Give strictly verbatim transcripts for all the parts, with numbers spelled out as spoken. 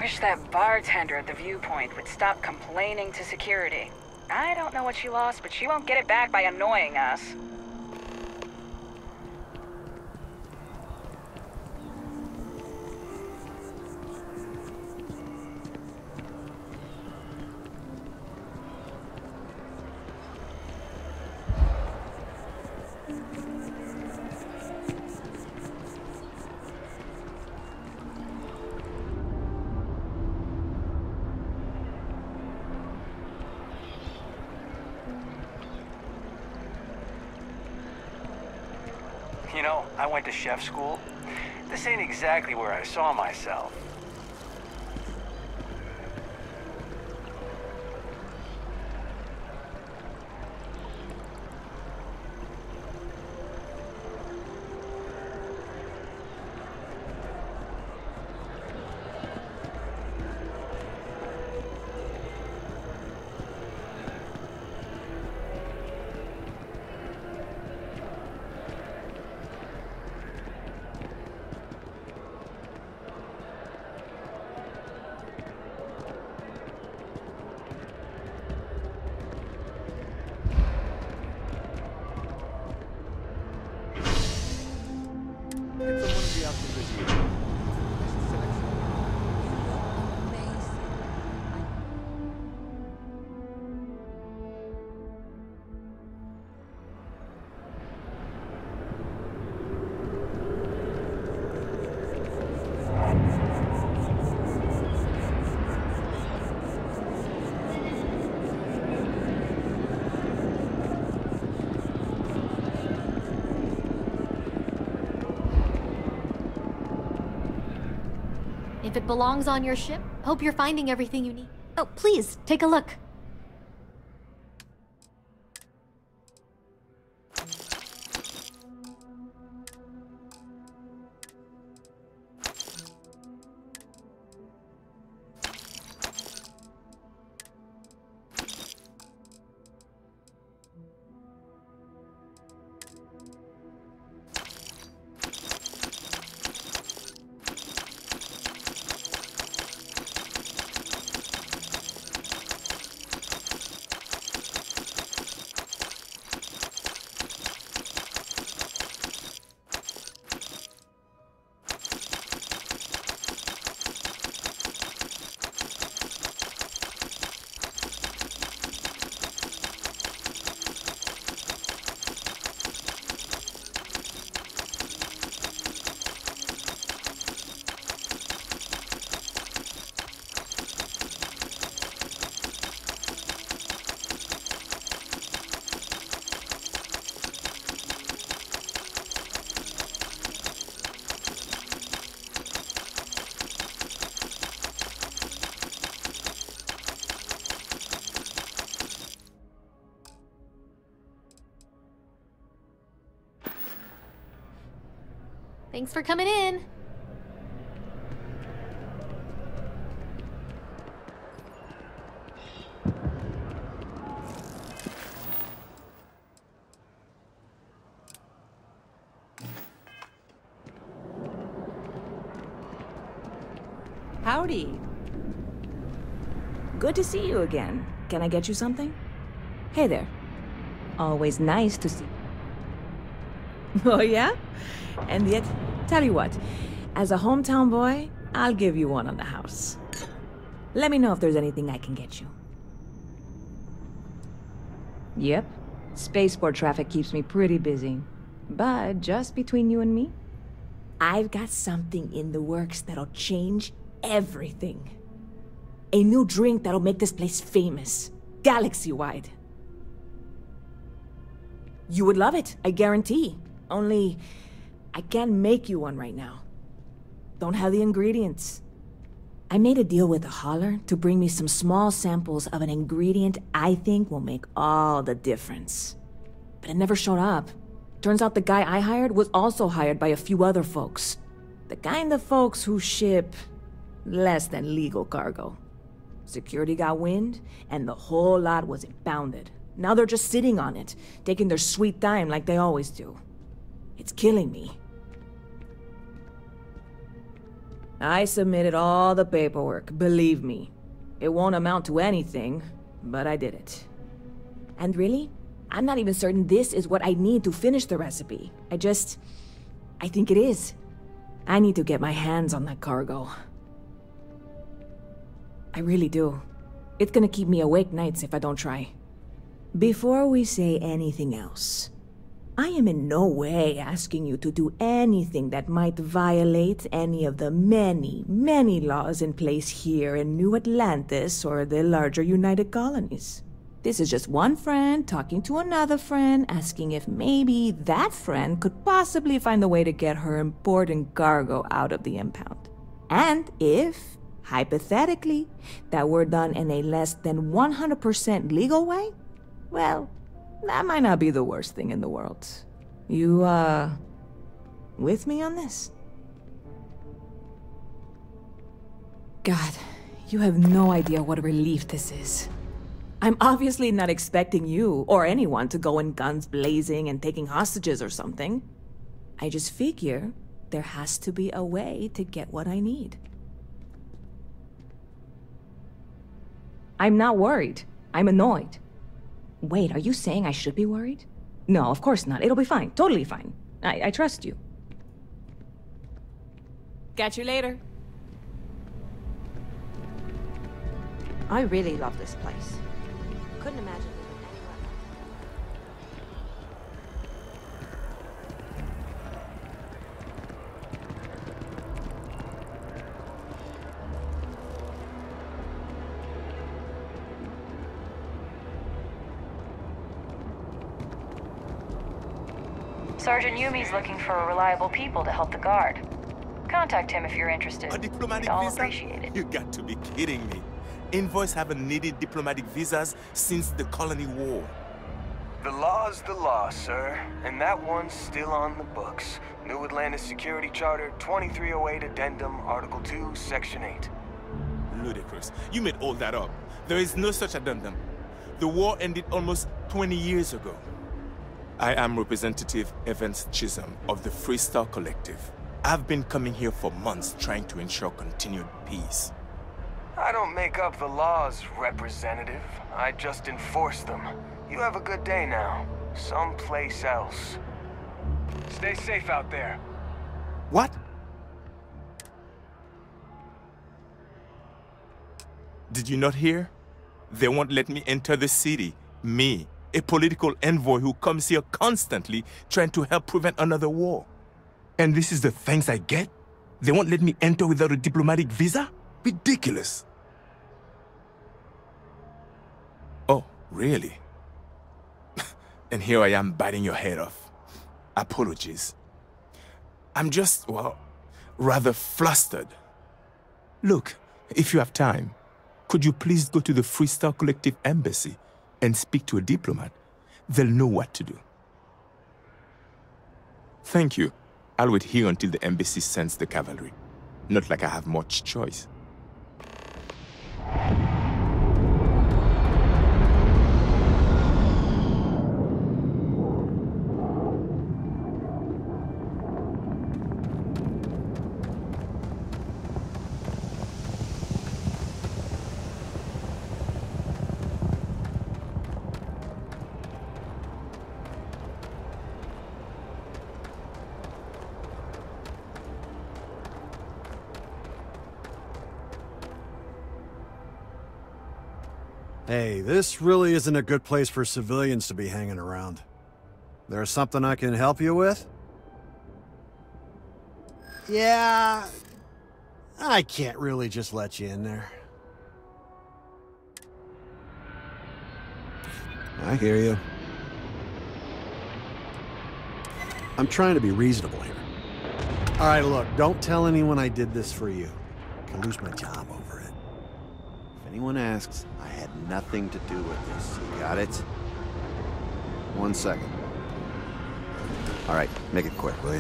wish that bartender at the viewpoint would stop complaining to security. I don't know what she lost, but she won't get it back by annoying us. You know, I went to chef school. This ain't exactly where I saw myself. If it belongs on your ship, hope you're finding everything you need. Oh, please, take a look. Thanks for coming in. Howdy. Good to see you again. Can I get you something? Hey there. Always nice to see. Oh yeah? And yet, tell you what, as a hometown boy, I'll give you one on the house. Let me know if there's anything I can get you. Yep, spaceport traffic keeps me pretty busy. But just between you and me, I've got something in the works that'll change everything. A new drink that'll make this place famous, galaxy-wide. You would love it, I guarantee. Only, I can't make you one right now. Don't have the ingredients. I made a deal with a hauler to bring me some small samples of an ingredient I think will make all the difference. But it never showed up. Turns out the guy I hired was also hired by a few other folks. The kind of folks who ship less than legal cargo. Security got wind, and the whole lot was impounded. Now they're just sitting on it, taking their sweet time like they always do. It's killing me. I submitted all the paperwork, believe me. It won't amount to anything, but I did it. And really, I'm not even certain this is what I need to finish the recipe. I just... I think it is. I need to get my hands on that cargo. I really do. It's gonna keep me awake nights if I don't try. Before we say anything else, I am in no way asking you to do anything that might violate any of the many, many laws in place here in New Atlantis or the larger United Colonies. This is just one friend talking to another friend, asking if maybe that friend could possibly find a way to get her important cargo out of the impound. And if, hypothetically, that were done in a less than one hundred percent legal way, well, that might not be the worst thing in the world. You, uh, with me on this? God, you have no idea what a relief this is. I'm obviously not expecting you or anyone to go in guns blazing and taking hostages or something. I just figure there has to be a way to get what I need. I'm not worried. I'm annoyed. Wait, are you saying I should be worried? No, of course not. It'll be fine. Totally fine. I, I trust you. Catch you later. I really love this place. Couldn't imagine living anywhere else. Sergeant Yumi's looking for reliable people to help the guard. Contact him if you're interested. A diplomatic We'd all visa? appreciate it. You got to be kidding me. Envoys haven't needed diplomatic visas since the Colony War. The law's the law, sir. And that one's still on the books. New Atlantis Security Charter, twenty-three oh eight Addendum, Article two, Section eight. Ludicrous. You made all that up. There is no such addendum. The war ended almost twenty years ago. I am Representative Evans Chisholm of the Freestar Collective. I've been coming here for months trying to ensure continued peace. I don't make up the laws, Representative. I just enforce them. You have a good day now. Someplace else. Stay safe out there. What? Did you not hear? They won't let me enter the city. Me, a political envoy who comes here constantly trying to help prevent another war. And this is the thanks I get? They won't let me enter without a diplomatic visa? Ridiculous. Oh, really? And here I am biting your head off. Apologies. I'm just, well, rather flustered. Look, if you have time, could you please go to the Freestar Collective Embassy and speak to a diplomat? They'll know what to do. Thank you. I'll wait here until the embassy sends the cavalry. Not like I have much choice. Hey, this really isn't a good place for civilians to be hanging around. There's something I can help you with? Yeah... I can't really just let you in there. I hear you. I'm trying to be reasonable here. Alright, look, don't tell anyone I did this for you. I can lose my job over it. If anyone asks, I had nothing to do with this. You got it? One second. All right, make it quick, will you?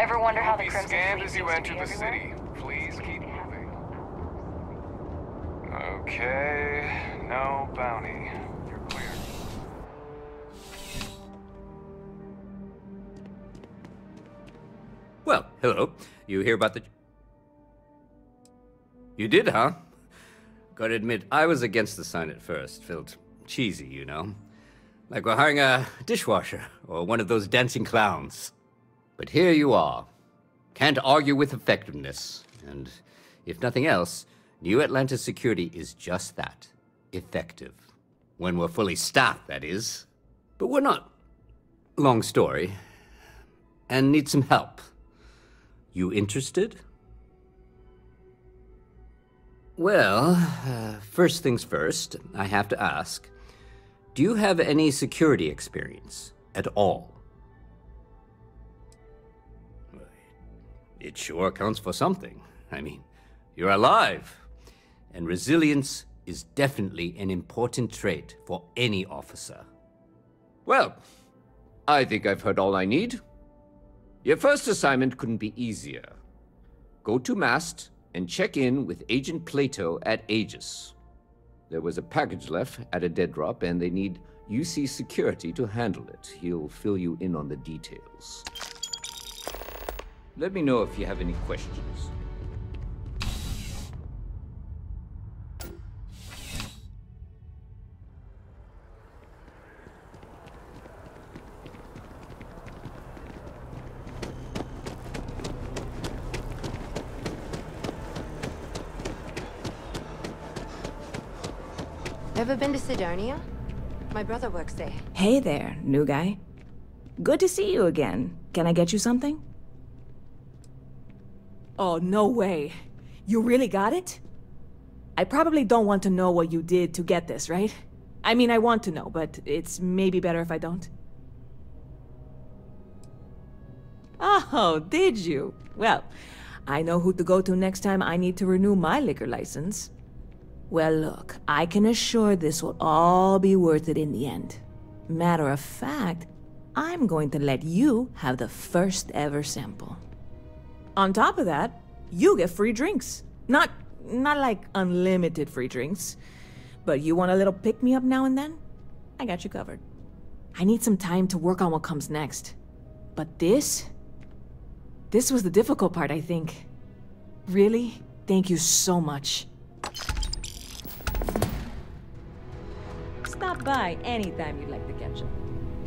Ever wonder how the Be Crimson scanned Fleet as you seems to enter be the everywhere? city. Please keep moving. Okay, no bounty. You're clear. Well, hello. You hear about the... You did, huh? Gotta admit, I was against the sign at first. Felt cheesy, you know? Like we're hiring a dishwasher or one of those dancing clowns. But here you are. Can't argue with effectiveness. And if nothing else, New Atlantis security is just that. Effective. When we're fully staffed, that is. But we're not. Long story. And need some help. You interested? Well, uh, first things first, I have to ask, do you have any security experience at all? It sure counts for something. I mean, you're alive. And resilience is definitely an important trait for any officer. Well, I think I've heard all I need. Your first assignment couldn't be easier. Go to Mast and check in with Agent Plato at Aegis. There was a package left at a dead drop, and they need U C security to handle it. He'll fill you in on the details. Let me know if you have any questions. Ever been to Sidonia? My brother works there. Hey there, new guy. Good to see you again. Can I get you something? Oh, no way. You really got it? I probably don't want to know what you did to get this, right? I mean, I want to know, but it's maybe better if I don't. Oh, did you? Well, I know who to go to next time I need to renew my liquor license. Well, look, I can assure this will all be worth it in the end. Matter of fact, I'm going to let you have the first ever sample. On top of that, you get free drinks. Not, not like unlimited free drinks, but you want a little pick-me-up now and then? I got you covered. I need some time to work on what comes next. But this? This was the difficult part, I think. Really? Thank you so much. Stop by anytime you'd like to catch up.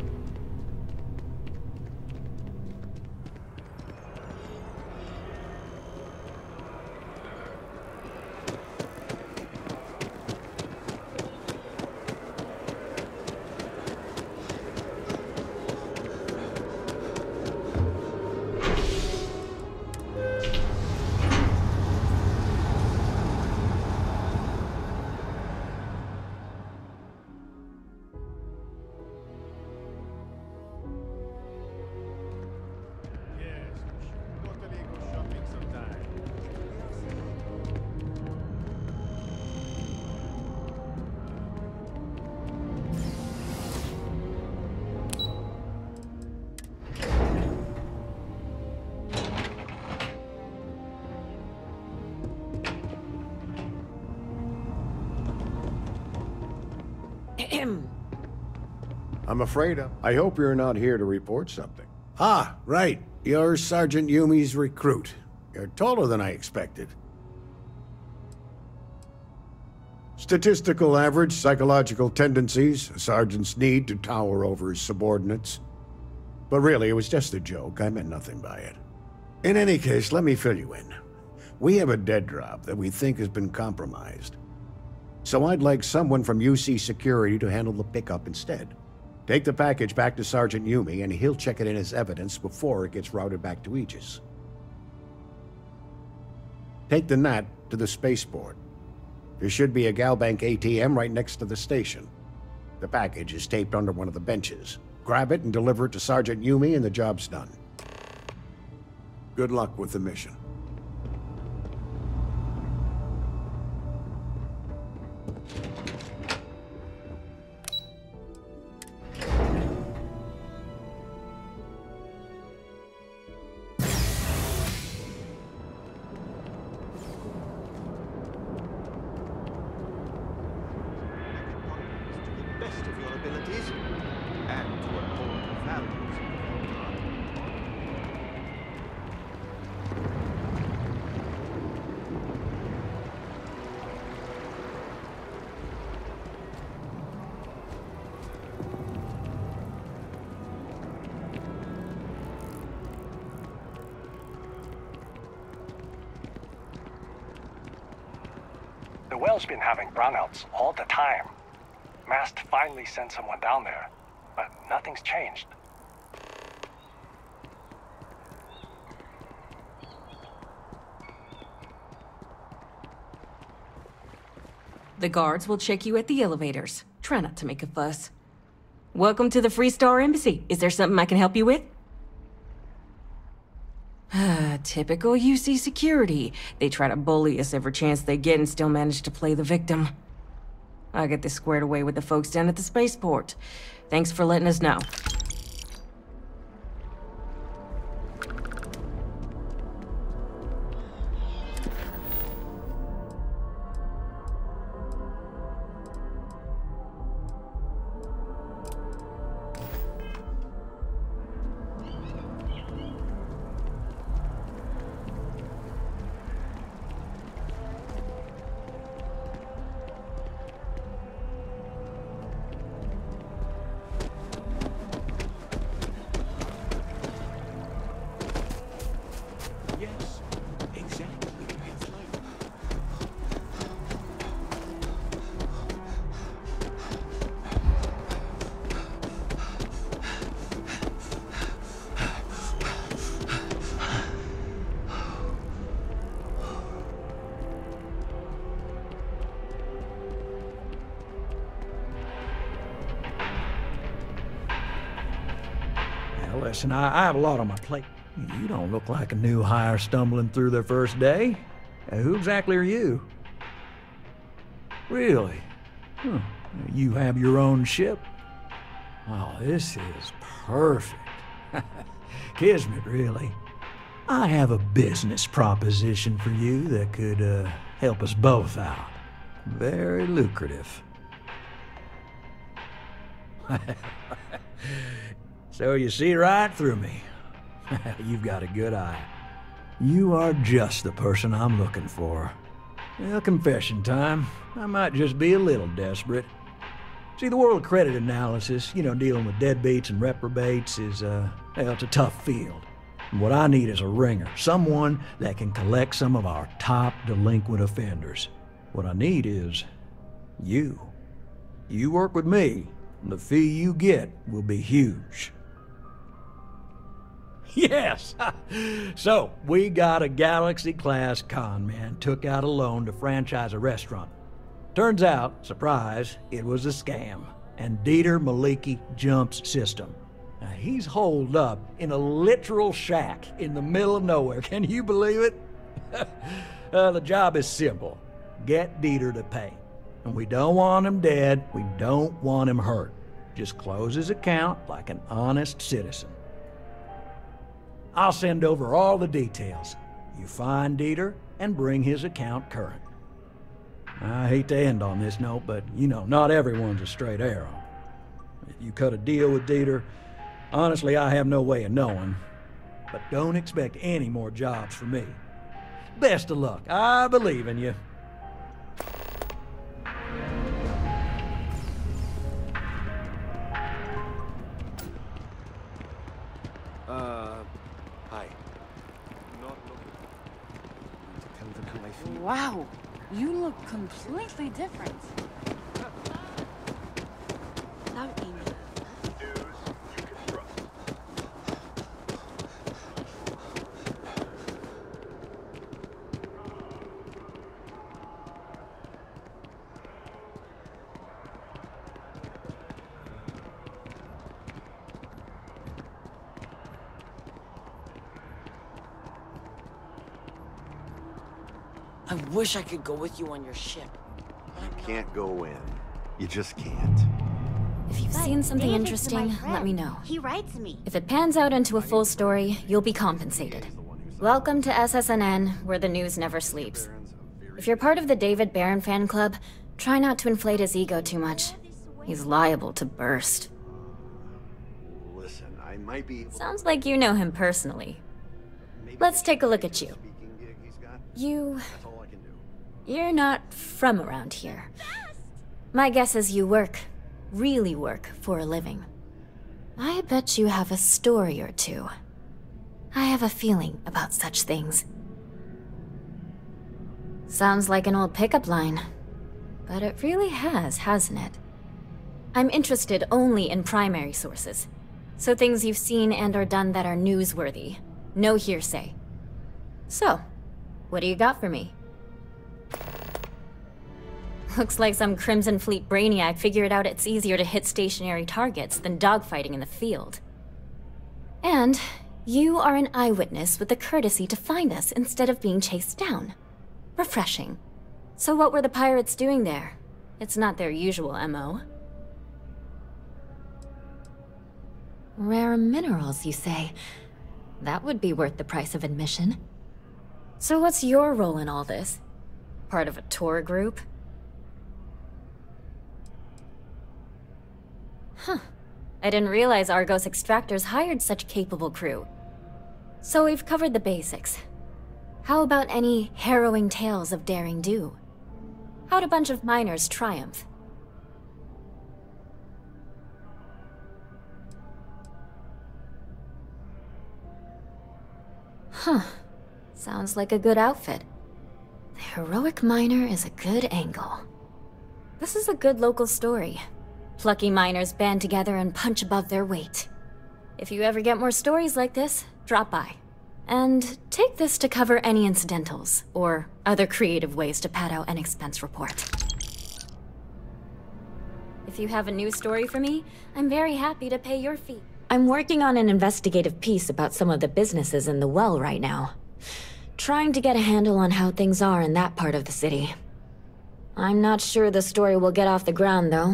I'm afraid of. I hope you're not here to report something. Ah, right. You're Sergeant Yumi's recruit. You're taller than I expected. Statistical average, psychological tendencies, a sergeant's need to tower over his subordinates. But really, it was just a joke. I meant nothing by it. In any case, let me fill you in. We have a dead drop that we think has been compromised. So I'd like someone from U C Security to handle the pickup instead. Take the package back to Sergeant Yumi, and he'll check it in as evidence before it gets routed back to Aegis. Take the N A T to the spaceport. There should be a Galbank A T M right next to the station. The package is taped under one of the benches. Grab it and deliver it to Sergeant Yumi, and the job's done. Good luck with the mission. The well's been having brownouts all the time. Mast finally sent someone down there, but nothing's changed. The guards will check you at the elevators. Try not to make a fuss. Welcome to the Free Star Embassy. Is there something I can help you with? Typical U C security. They try to bully us every chance they get and still manage to play the victim. I'll get this squared away with the folks down at the spaceport. Thanks for letting us know. Listen, I, I have a lot on my plate. You don't look like a new hire stumbling through their first day. Uh, who exactly are you? Really? Huh. You have your own ship? Oh, this is perfect. Kismet, really. I have a business proposition for you that could uh, help us both out. Very lucrative. So you see right through me. You've got a good eye. You are just the person I'm looking for. Well, confession time. I might just be a little desperate. See, the world of credit analysis, you know, dealing with deadbeats and reprobates is, uh, well, it's a tough field. And what I need is a ringer, someone that can collect some of our top delinquent offenders. What I need is you. You work with me, and the fee you get will be huge. Yes! So, we got a Galaxy-class con man took out a loan to franchise a restaurant. Turns out, surprise, it was a scam. And Dieter Maliki jumps system. Now, he's holed up in a literal shack in the middle of nowhere. Can you believe it? uh, the job is simple. Get Dieter to pay. And we don't want him dead. We don't want him hurt. Just close his account like an honest citizen. I'll send over all the details. You find Dieter and bring his account current. I hate to end on this note, but you know, not everyone's a straight arrow. If you cut a deal with Dieter, honestly, I have no way of knowing. But don't expect any more jobs for me. Best of luck. I believe in you. Uh, hi. Wow, you look completely different. Without Amy. I wish I could go with you on your ship. You can't go in. You just can't. If you've seen something interesting, let me know. He writes me. If it pans out into a full story, you'll be compensated. Welcome to S S N N, where the news never sleeps. If you're part of the David Barron fan club, try not to inflate his ego too much. He's liable to burst. Listen, I might be... Sounds like you know him personally. Let's take a look at you. You... You're not from around here. My guess is you work, really work, for a living. I bet you have a story or two. I have a feeling about such things. Sounds like an old pickup line. but it really has, hasn't it? I'm interested only in primary sources. So things you've seen and or done that are newsworthy. No hearsay. So, what do you got for me? Looks like some Crimson Fleet brainiac figured out it's easier to hit stationary targets than dogfighting in the field. And you are an eyewitness with the courtesy to find us instead of being chased down. Refreshing. So what were the pirates doing there? It's not their usual M O. Rare minerals, you say? That would be worth the price of admission. So what's your role in all this? Part of a tour group? Huh. I didn't realize Argos Extractors hired such capable crew. So we've covered the basics. How about any harrowing tales of daring do? How'd a bunch of miners triumph? Huh. Sounds like a good outfit. The heroic miner is a good angle. This is a good local story. Plucky miners band together and punch above their weight. If you ever get more stories like this, drop by. And take this to cover any incidentals, or other creative ways to pad out an expense report. If you have a new story for me, I'm very happy to pay your fee. I'm working on an investigative piece about some of the businesses in the well right now. Trying to get a handle on how things are in that part of the city. I'm not sure the story will get off the ground, though.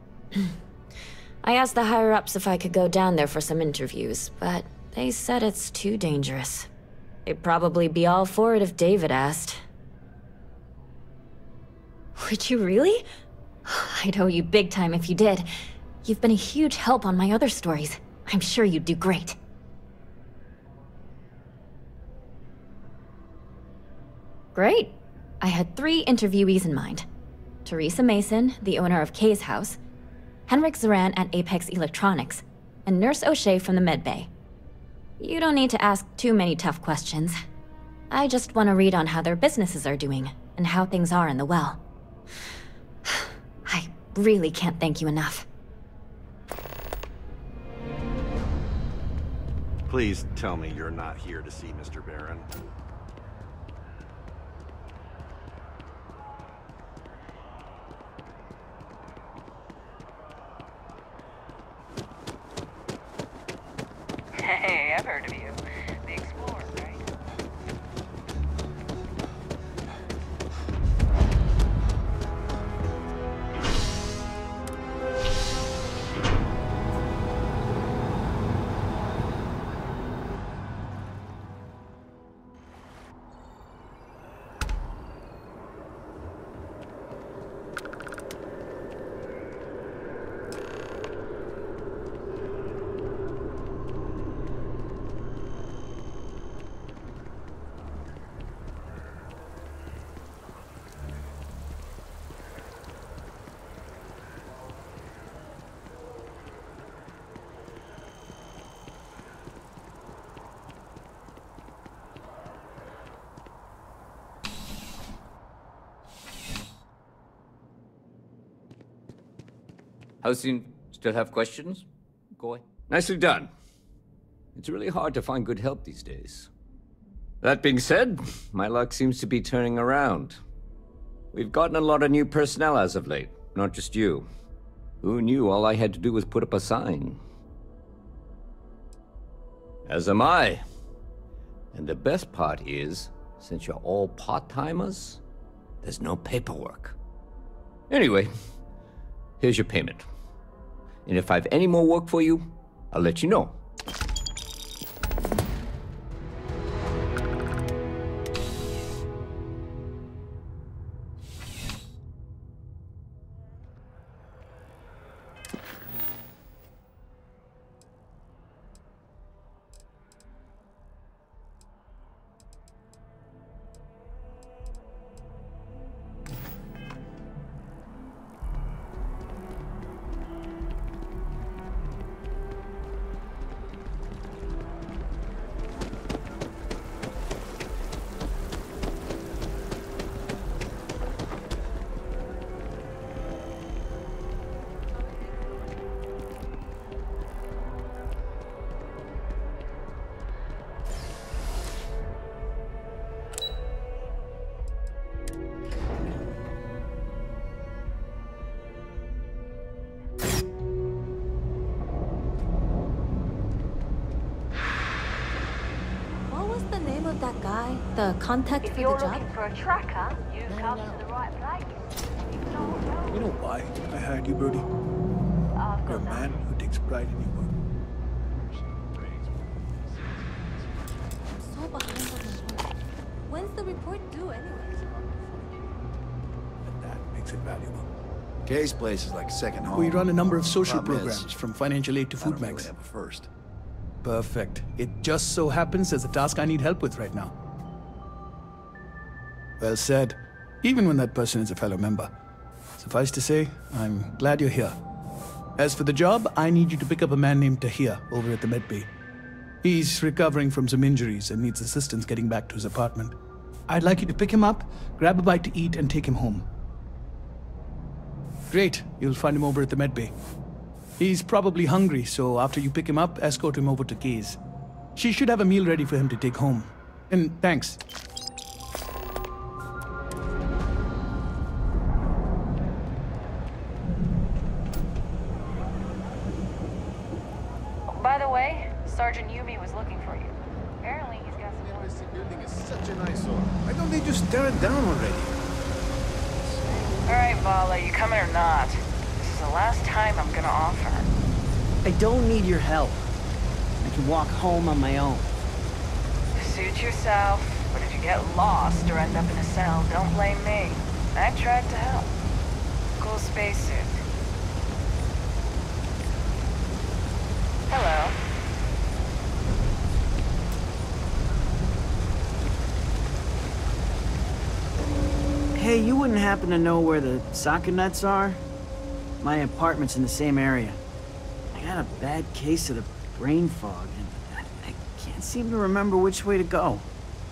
I asked the higher-ups if I could go down there for some interviews, but they said it's too dangerous. They'd probably be all for it if David asked. Would you really? I'd owe you big time if you did. You've been a huge help on my other stories. I'm sure you'd do great. Great. I had three interviewees in mind. Teresa Mason, the owner of Kay's house, Henrik Zoran at Apex Electronics, and Nurse O'Shea from the medbay. You don't need to ask too many tough questions. I just want to read on how their businesses are doing, and how things are in the well. I really can't thank you enough. Please tell me you're not here to see Mister Barron. Hey, I've heard of you. The Explorer, right? How soon? Still have questions? Go ahead. Nicely done. It's really hard to find good help these days. That being said, my luck seems to be turning around. We've gotten a lot of new personnel as of late, not just you. Who knew all I had to do was put up a sign? As am I. And the best part is, since you're all part-timers, there's no paperwork. Anyway, here's your payment. And if I have any more work for you, I'll let you know. The contact If for you're the job? looking for a tracker, you've come to the right place. You know why I hired you, Birdie? You're a man who takes pride in your work. I'm so behind on my work. When's the report due anyway? And that makes it valuable. Kay's place is like second home. We run a number of social Problem programs, is, from financial aid to I food don't really banks. have a first. Perfect. It just so happens there's a task I need help with right now. Well said. Even when that person is a fellow member. Suffice to say, I'm glad you're here. As for the job, I need you to pick up a man named Tahir over at the med bay. He's recovering from some injuries and needs assistance getting back to his apartment. I'd like you to pick him up, grab a bite to eat, and take him home. Great. You'll find him over at the med bay. He's probably hungry, so after you pick him up, escort him over to Kay's. She should have a meal ready for him to take home. And thanks. By the way, Sergeant Yumi was looking for you. Apparently he's got some... The embassy building is such an eyesore. Why don't they just tear it down already? Alright, Vala, you coming or not? This is the last time I'm gonna offer. I don't need your help. I can walk home on my own. Suit yourself, but if you get lost or end up in a cell, don't blame me. I tried to help. Cool spacesuit. Hello. Hey, you wouldn't happen to know where the soccer nets are? My apartment's in the same area. I got a bad case of the brain fog, and I can't seem to remember which way to go.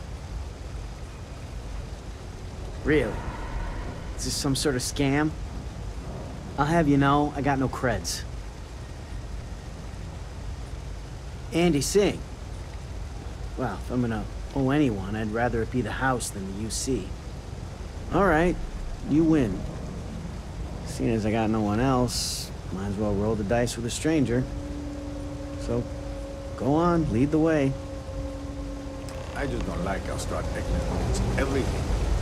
Really? Is this some sort of scam? I'll have you know, I got no creds. Andy Singh. Well, if I'm gonna owe anyone, I'd rather it be the house than the U C. All right, you win. Seeing as I got no one else, might as well roll the dice with a stranger. So, go on, lead the way. I just don't like how Star Trek is everything.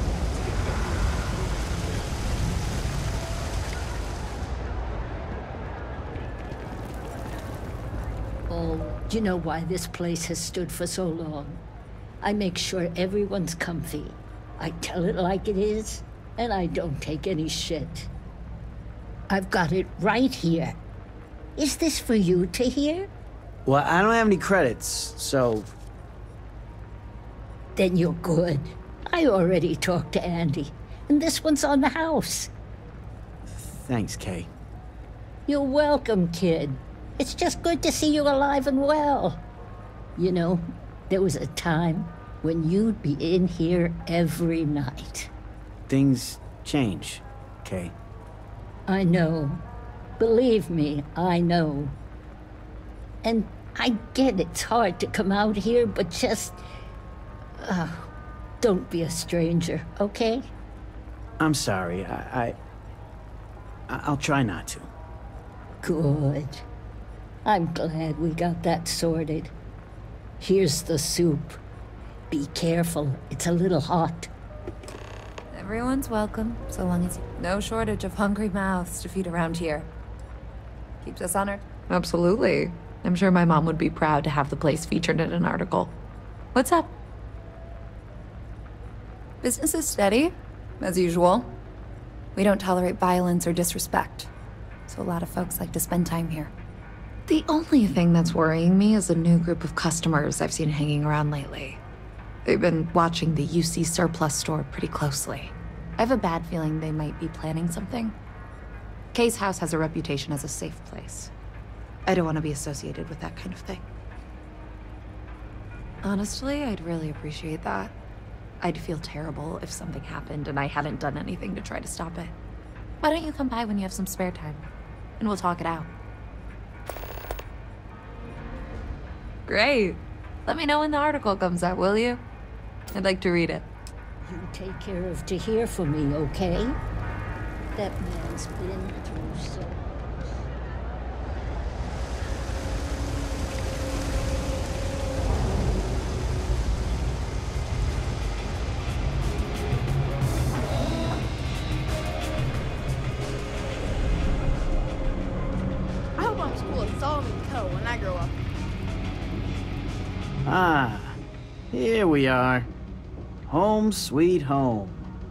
Oh, do you know why this place has stood for so long? I make sure everyone's comfy. I tell it like it is, and I don't take any shit. I've got it right here. Is this for you to hear? Well, I don't have any credits, so... Then you're good. I already talked to Andy, and this one's on the house. Thanks, Kay. You're welcome, kid. It's just good to see you alive and well. You know, there was a time when you'd be in here every night. Things change, Kay. I know. Believe me, I know. And I get it's hard to come out here, but just... Uh, don't be a stranger, okay? I'm sorry, I... I I'll try not to. Good. I'm glad we got that sorted. Here's the soup. Be careful, it's a little hot. Everyone's welcome, so long as no shortage of hungry mouths to feed around here. Keeps us honored. Absolutely. I'm sure my mom would be proud to have the place featured in an article. What's up? Business is steady, as usual. We don't tolerate violence or disrespect, so a lot of folks like to spend time here. The only thing that's worrying me is a new group of customers I've seen hanging around lately. They've been watching the U C surplus store pretty closely. I have a bad feeling they might be planning something. Kay's house has a reputation as a safe place. I don't want to be associated with that kind of thing. Honestly, I'd really appreciate that. I'd feel terrible if something happened and I hadn't done anything to try to stop it. Why don't you come by when you have some spare time, and we'll talk it out. Great. Let me know when the article comes out, will you? I'd like to read it. You take care of Tahir for me, okay? That man's been through so much. Ah, here we are. Home sweet home.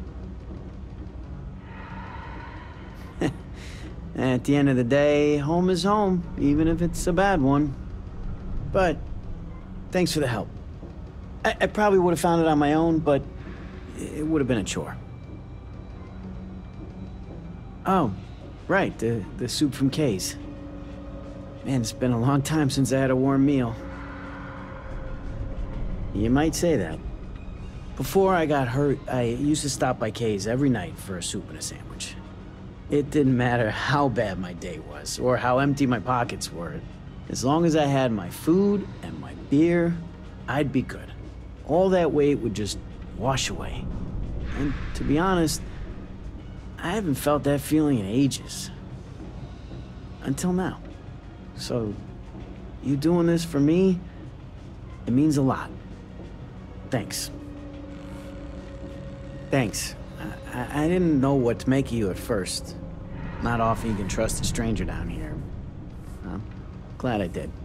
At the end of the day, home is home, even if it's a bad one. But thanks for the help. I, I probably would have found it on my own, but it would have been a chore. Oh, right, the, the soup from Kay's. Man, it's been a long time since I had a warm meal. You might say that. Before I got hurt, I used to stop by Kay's every night for a soup and a sandwich. It didn't matter how bad my day was, or how empty my pockets were. As long as I had my food and my beer, I'd be good. All that weight would just wash away. And to be honest, I haven't felt that feeling in ages. Until now. So, you doing this for me, it means a lot. Thanks. Thanks. I, I didn't know what to make of you at first. Not often you can trust a stranger down here. I'm glad I did.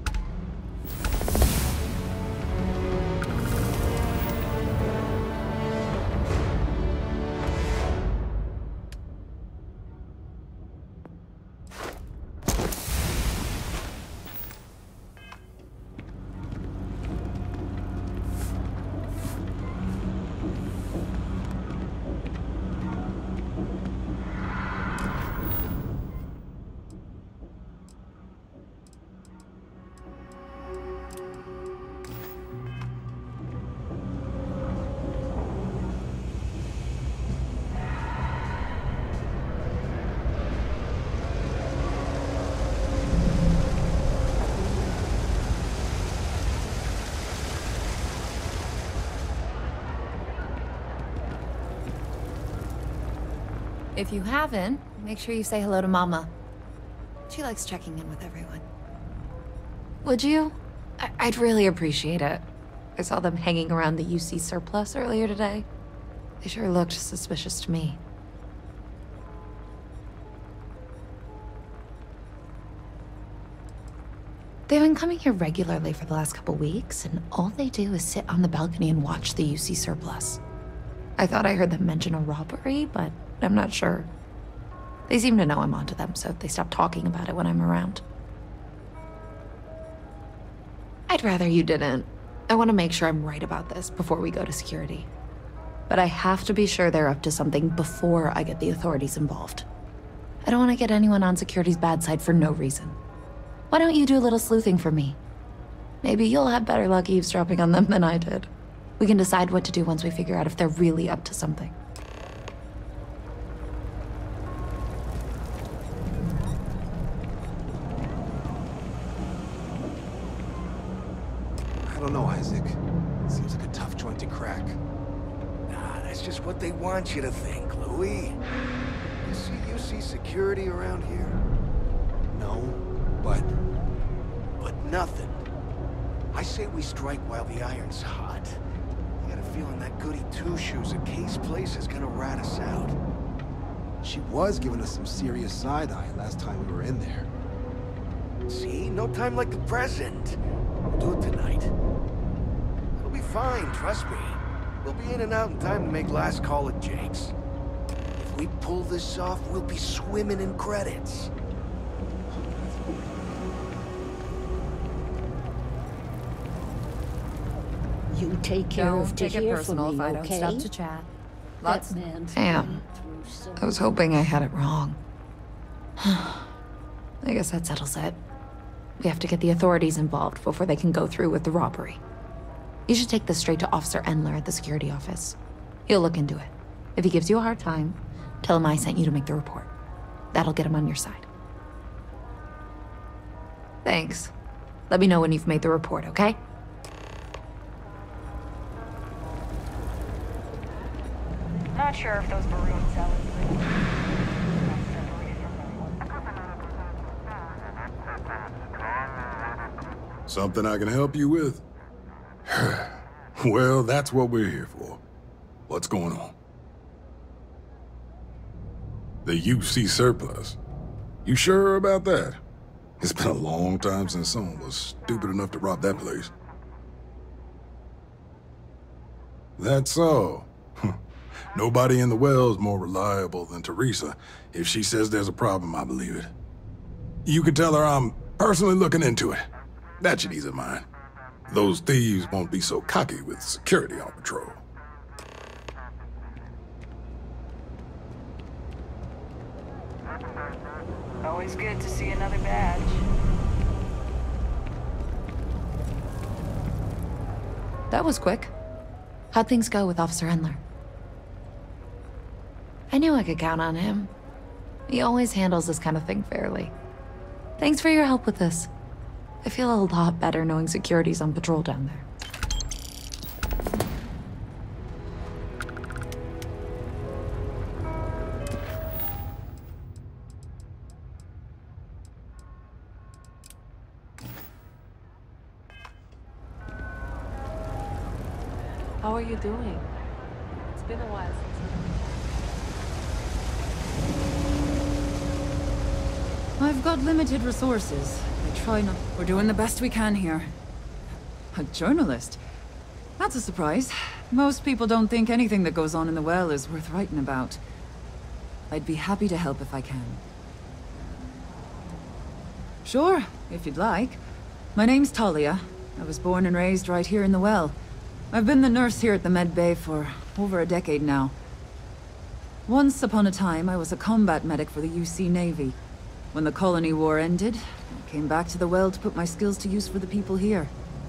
If you haven't, make sure you say hello to Mama. She likes checking in with everyone. Would you? I I'd really appreciate it. I saw them hanging around the U C surplus earlier today. They sure looked suspicious to me. They've been coming here regularly for the last couple weeks, and all they do is sit on the balcony and watch the U C surplus. I thought I heard them mention a robbery, but I'm not sure. They seem to know I'm onto them, so they stop talking about it when I'm around. I'd rather you didn't. I want to make sure I'm right about this before we go to security. But I have to be sure they're up to something before I get the authorities involved. I don't want to get anyone on security's bad side for no reason. Why don't you do a little sleuthing for me? Maybe you'll have better luck eavesdropping on them than I did. We can decide what to do once we figure out if they're really up to something. I don't know, Isaac. Seems like a tough joint to crack. Nah, that's just what they want you to think, Louis. You see, you see security around here? No, but... but nothing. I say we strike while the iron's hot. I got a feeling that goody two-shoes at Kay's place is gonna rat us out. She was giving us some serious side-eye last time we were in there. See? No time like the present. We'll do it tonight. It'll be fine, trust me. We'll be in and out in time to make last call at Jake's. If we pull this off, we'll be swimming in credits. You take care Don't of take it Tahir personal for me, if I don't okay? stop to chat. That man's Damn. been through so I was hoping I had it wrong. I guess that settles it. We have to get the authorities involved before they can go through with the robbery. You should take this straight to Officer Endler at the security office. He'll look into it. If he gives you a hard time, tell him I sent you to make the report. That'll get him on your side. Thanks. Let me know when you've made the report, okay? Not sure if those maroon cells. Something I can help you with? Well, that's what we're here for. What's going on? The U C surplus. You sure about that? It's been a long time since someone was stupid enough to rob that place. That's so. Nobody in the well is more reliable than Teresa. If she says there's a problem, I believe it. You can tell her I'm personally looking into it. That should ease her mind. Those thieves won't be so cocky with security on patrol. Always good to see another badge. That was quick. How'd things go with Officer Endler? I knew I could count on him. He always handles this kind of thing fairly. Thanks for your help with this. I feel a lot better knowing security's on patrol down there. How are you doing? It's been a while since I've got limited resources. I try not... We're doing the best we can here. A journalist? That's a surprise. Most people don't think anything that goes on in the well is worth writing about. I'd be happy to help if I can. Sure, if you'd like. My name's Talia. I was born and raised right here in the well. I've been the nurse here at the Med Bay for over a decade now. Once upon a time, I was a combat medic for the U C Navy. When the colony war ended, I came back to the well to put my skills to use for the people here.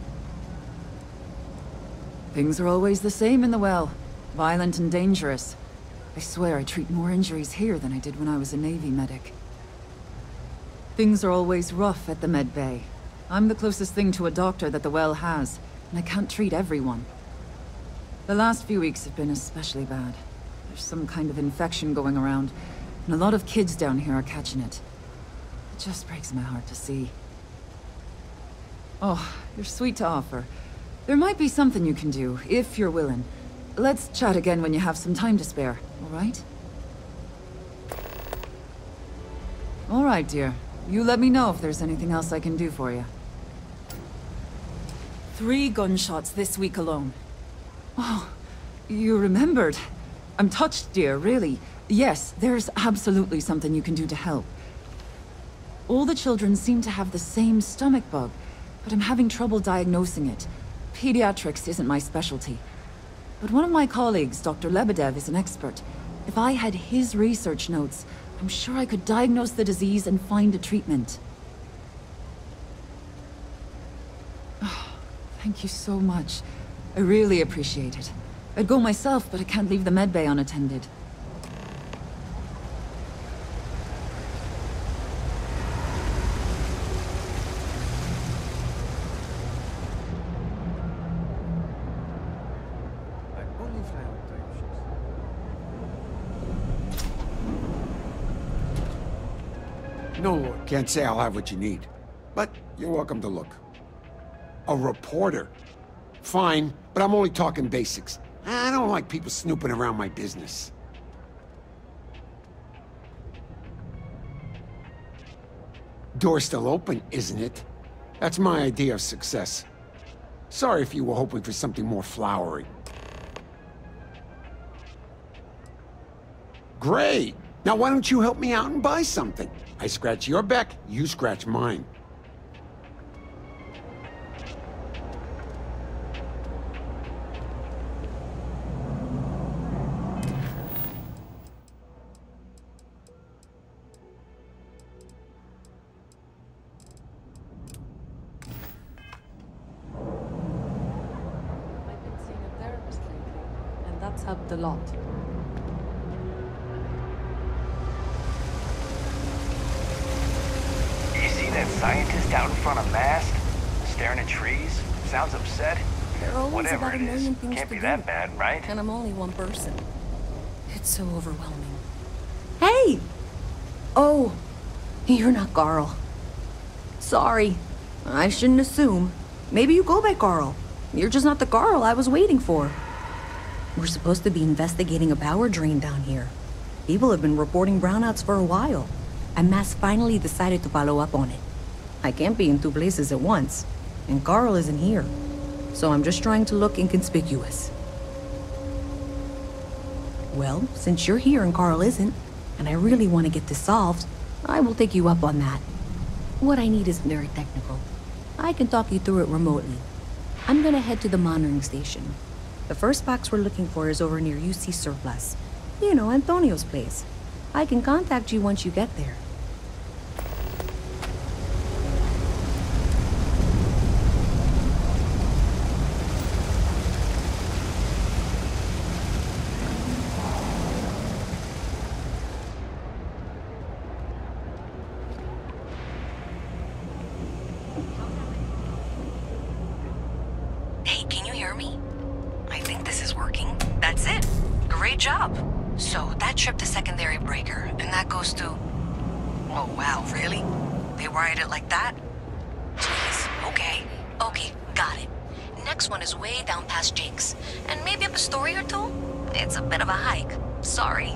Things are always the same in the well. Violent and dangerous. I swear I treat more injuries here than I did when I was a Navy medic. Things are always rough at the Med Bay. I'm the closest thing to a doctor that the well has, and I can't treat everyone. The last few weeks have been especially bad. There's some kind of infection going around, and a lot of kids down here are catching it. It just breaks my heart to see. Oh, you're sweet to offer. There might be something you can do, if you're willing. Let's chat again when you have some time to spare, all right? All right, dear. You let me know if there's anything else I can do for you. Three gunshots this week alone. Oh, you remembered. I'm touched, dear, really. Yes, there's absolutely something you can do to help. All the children seem to have the same stomach bug, but I'm having trouble diagnosing it. Pediatrics isn't my specialty. But one of my colleagues, Doctor Lebedev, is an expert. If I had his research notes, I'm sure I could diagnose the disease and find a treatment. Oh, thank you so much. I really appreciate it. I'd go myself, but I can't leave the med bay unattended. No, Lord, can't say I'll have what you need. But you're welcome to look. A reporter. Fine, but I'm only talking basics. I don't like people snooping around my business. Door's still open, isn't it? That's my idea of success. Sorry if you were hoping for something more flowery. Great! Now why don't you help me out and buy something? I scratch your back, you scratch mine. I've been seeing a therapist lately, and that's helped a lot. You see that scientist out in front of mast, staring at trees? Sounds upset. There are always Whatever about a it is, million things can't to be do. that bad, right? And I'm only one person. It's so overwhelming. Hey! Oh, you're not Carl. Sorry. I shouldn't assume. Maybe you go by Carl. You're just not the Carl I was waiting for. We're supposed to be investigating a power drain down here. People have been reporting brownouts for a while. And Mass finally decided to follow up on it. I can't be in two places at once. And Carl isn't here. So I'm just trying to look inconspicuous. Well, since you're here and Carl isn't, and I really want to get this solved, I will take you up on that. What I need isn't very technical. I can talk you through it remotely. I'm gonna head to the monitoring station. The first box we're looking for is over near U C Surplus. You know, Antonio's place. I can contact you once you get there. Hey, can you hear me? I think this is working. That's it. Great job. So, that tripped the secondary breaker, and that goes to... Oh, wow, really? They wired it like that? Jeez, okay. Okay, got it. Next one is way down past Jake's, and maybe up a story or two? It's a bit of a hike. Sorry.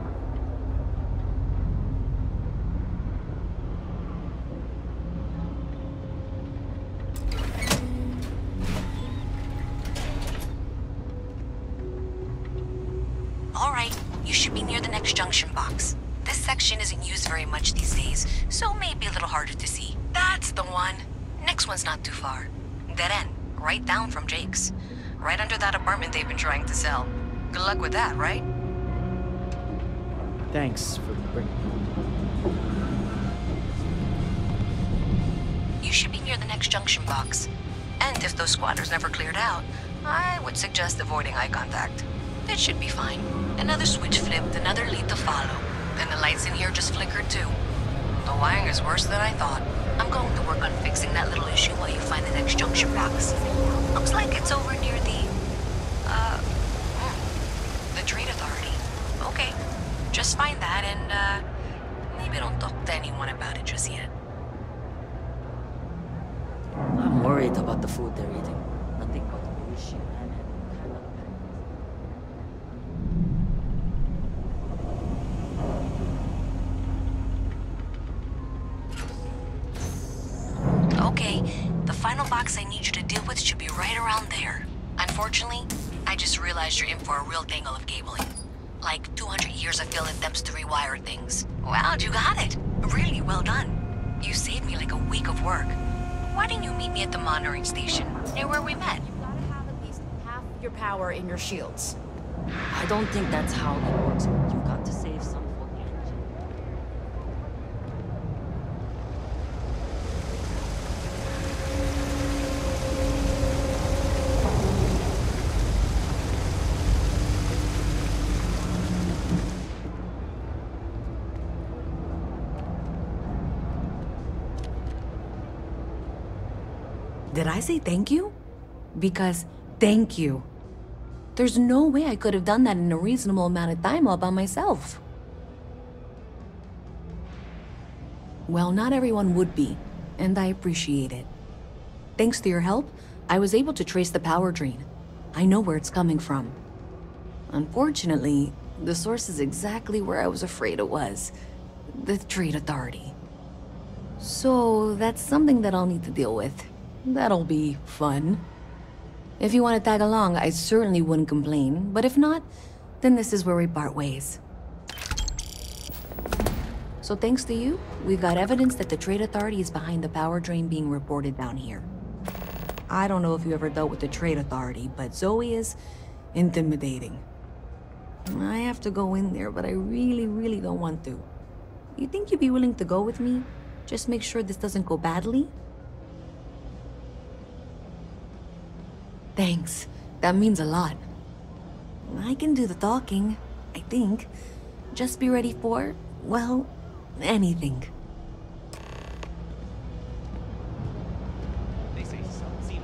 All right, you should be near the next junction box. This section isn't used very much these days, so maybe a little harder to see. That's the one. Next one's not too far. Dead end, right down from Jake's. Right under that apartment they've been trying to sell. Good luck with that, right? Thanks for bringing me. You should be near the next junction box. And if those squatters never cleared out, I would suggest avoiding eye contact. It should be fine. Another switch flipped, another lead to follow. And the lights in here just flickered too. The wiring is worse than I thought. I'm going to work on fixing that little issue while you find the next junction box. Looks like it's over near the... Uh... the Trade Authority. Okay. Just find that and, uh... maybe don't talk to anyone about it just yet. I'm worried about the food they're eating. Nothing but bullshit, man. Okay, the final box I need you to deal with should be right around there. Unfortunately, I just realized you're in for a real tangle of cabling. Like two hundred years of failed attempts to rewire things. Wow, you got it. Really well done. You saved me like a week of work. Why didn't you meet me at the monitoring station, near where we met? You've got to have at least half your power in your shields. I don't think that's how it works. You've got to save some for the engine. Did I say thank you? Because thank you. There's no way I could have done that in a reasonable amount of time all by myself. Well, not everyone would be, and I appreciate it. Thanks to your help, I was able to trace the power drain. I know where it's coming from. Unfortunately, the source is exactly where I was afraid it was. The Trade Authority. So, that's something that I'll need to deal with. That'll be fun. If you want to tag along, I certainly wouldn't complain, but if not, then this is where we part ways. So thanks to you, we've got evidence that the Trade Authority is behind the power drain being reported down here. I don't know if you ever dealt with the Trade Authority, but Zoe is intimidating. I have to go in there, but I really, really don't want to. You think you'd be willing to go with me? Just make sure this doesn't go badly? Thanks. That means a lot. I can do the talking, I think. Just be ready for, well, anything. They say some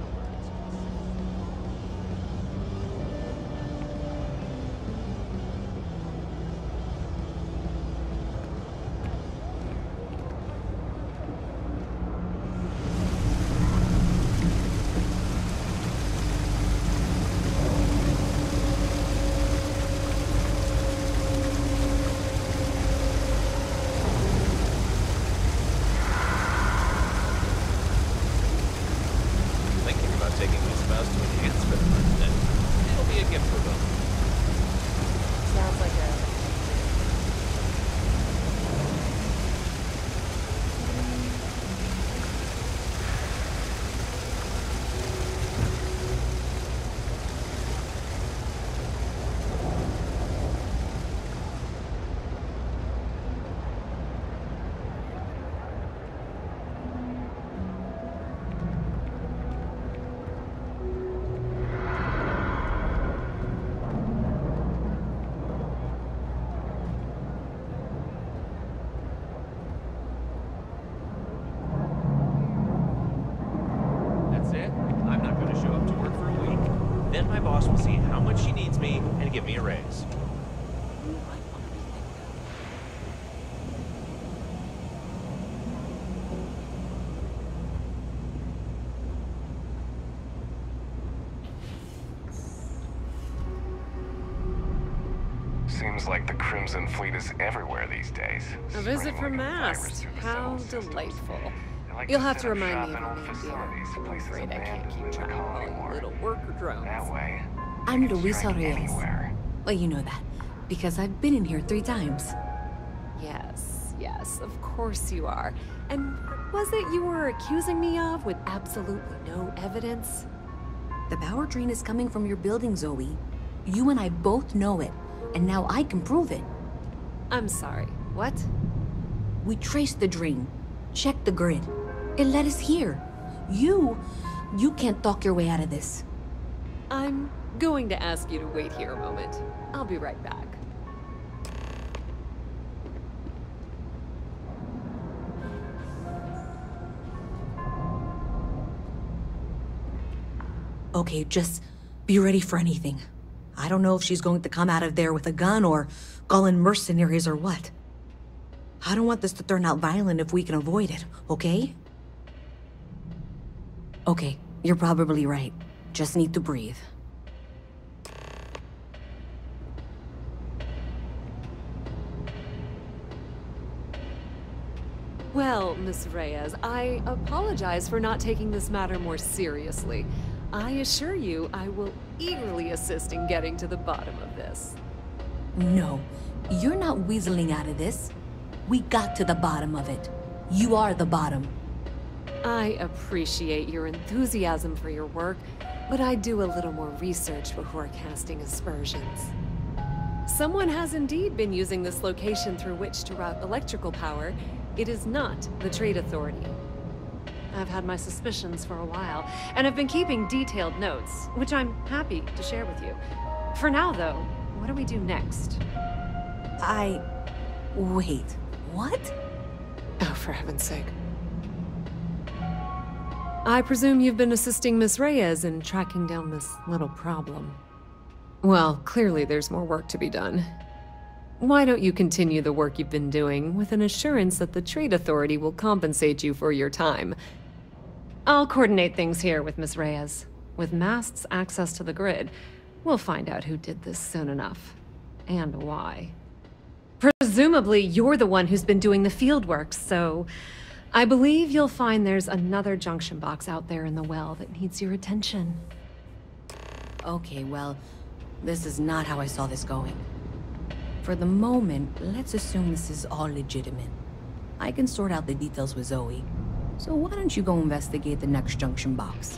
me a raise. Seems like the Crimson Fleet is everywhere these days. A visit from Mast. How delightful. You'll have to remind me of your name, dear. I'm afraid I can't keep track of all you little worker drones. I'm Luisa Reyes. Well, you know that, because I've been in here three times. Yes, yes, of course you are. And what was it you were accusing me of with absolutely no evidence? The power drain is coming from your building, Zoe. You and I both know it, and now I can prove it. I'm sorry, what? We traced the drain, checked the grid. It led us here. You, you can't talk your way out of this. I'm going to ask you to wait here a moment. I'll be right back. Okay, just be ready for anything. I don't know if she's going to come out of there with a gun or call in mercenaries or what. I don't want this to turn out violent if we can avoid it, okay? Okay, you're probably right. Just need to breathe. Well, Miss Reyes, I apologize for not taking this matter more seriously. I assure you, I will eagerly assist in getting to the bottom of this. No, you're not weaseling out of this. We got to the bottom of it. You are the bottom. I appreciate your enthusiasm for your work, but I do a little more research before casting aspersions. Someone has indeed been using this location through which to route electrical power. It is not the Trade Authority. I've had my suspicions for a while, and have been keeping detailed notes, which I'm happy to share with you. For now, though, what do we do next? I... wait, what? Oh, for heaven's sake. I presume you've been assisting Miss Reyes in tracking down this little problem. Well, clearly there's more work to be done. Why don't you continue the work you've been doing with an assurance that the Trade Authority will compensate you for your time? I'll coordinate things here with Miss Reyes. With Mast's access to the grid, we'll find out who did this soon enough. And why. Presumably, you're the one who's been doing the field work, so I believe you'll find there's another junction box out there in the well that needs your attention. Okay, well, this is not how I saw this going. For the moment, let's assume this is all legitimate. I can sort out the details with Zoe. So why don't you go investigate the next junction box?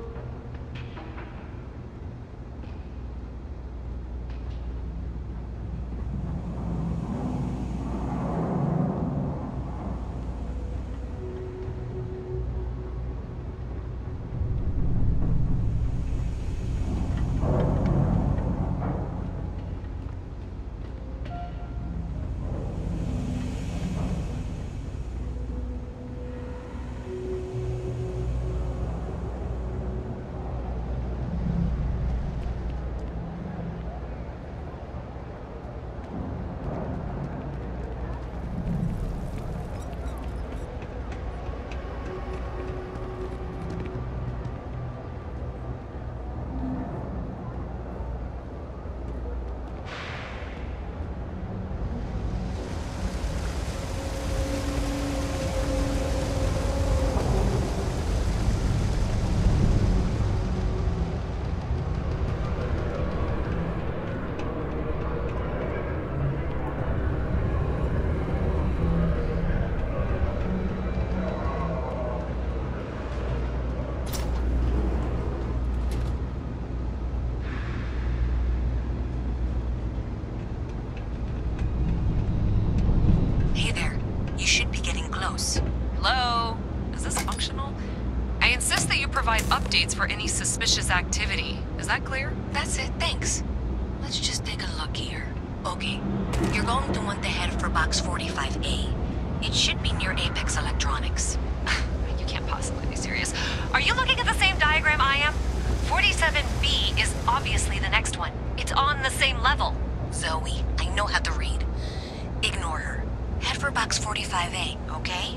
Updates for any suspicious activity. Is that clear? That's it, thanks. Let's just take a look here. Okay, you're going to want to head for box forty-five A. It should be near Apex Electronics. You can't possibly be serious. Are you looking at the same diagram I am? forty-seven B is obviously the next one. It's on the same level. Zoe, I know how to read. Ignore her. Head for box forty-five A, okay?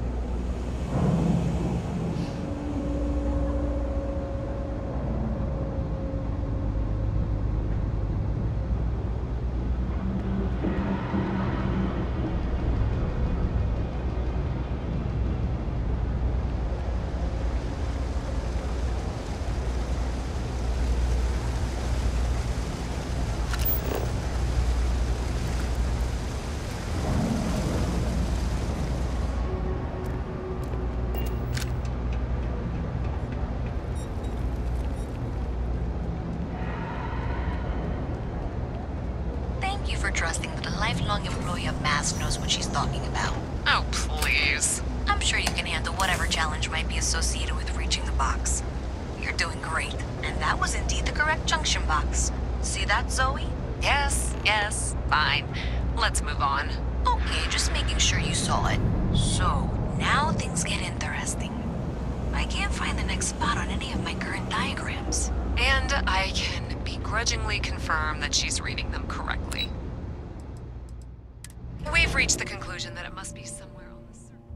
Trusting that a lifelong employee of Mass knows what she's talking about. Oh, please. I'm sure you can handle whatever challenge might be associated with reaching the box. You're doing great, and that was indeed the correct junction box. See that, Zoe? Yes, yes, fine. Let's move on. Okay, just making sure you saw it. So, now things get interesting. I can't find the next spot on any of my current diagrams. And I can begrudgingly confirm that she's reading them correctly. We've reached the conclusion that it must be somewhere on the surface.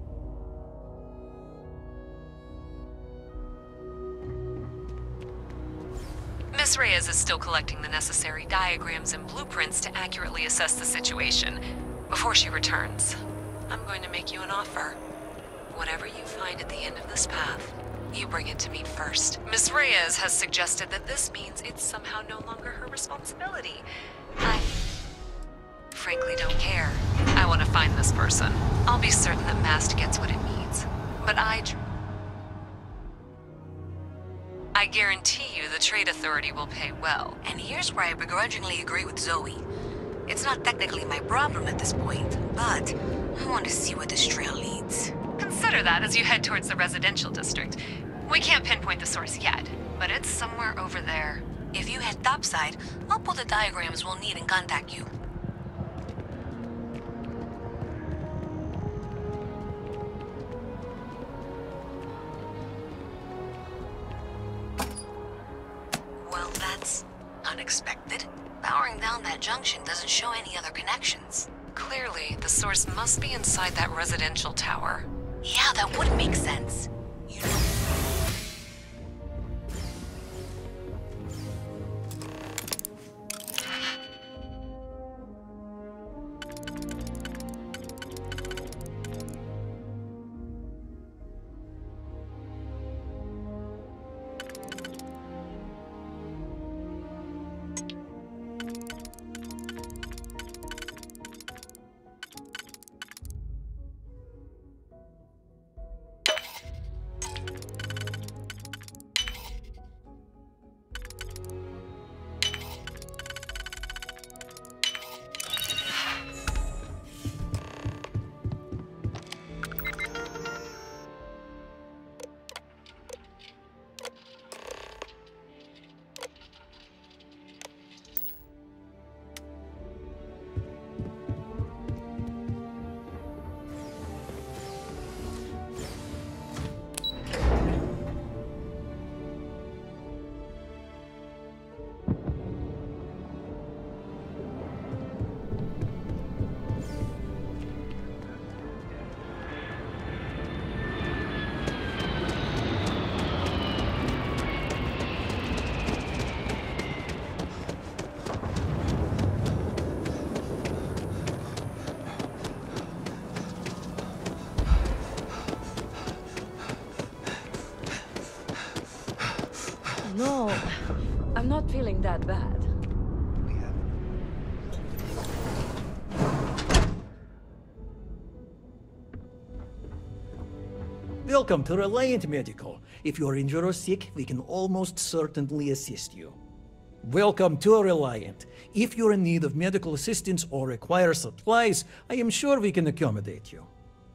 Miss Reyes is still collecting the necessary diagrams and blueprints to accurately assess the situation. Before she returns, I'm going to make you an offer. Whatever you find at the end of this path, you bring it to me first. Miss Reyes has suggested that this means it's somehow no longer her responsibility. I frankly don't care. I want to find this person. I'll be certain that Mast gets what it needs. But I... I guarantee you the Trade Authority will pay well. And here's where I begrudgingly agree with Zoe. It's not technically my problem at this point, but I want to see where this trail leads. Consider that as you head towards the residential district. We can't pinpoint the source yet, but it's somewhere over there. If you head topside, I'll pull the diagrams we'll need and contact you. Well, that's unexpected. Powering down that junction doesn't show any other connections. Clearly, the source must be inside that residential tower. Yeah, that would make sense. You know... No, I'm not feeling that bad. Welcome to Reliant Medical. If you're injured or sick, we can almost certainly assist you. Welcome to Reliant. If you're in need of medical assistance or require supplies, I am sure we can accommodate you.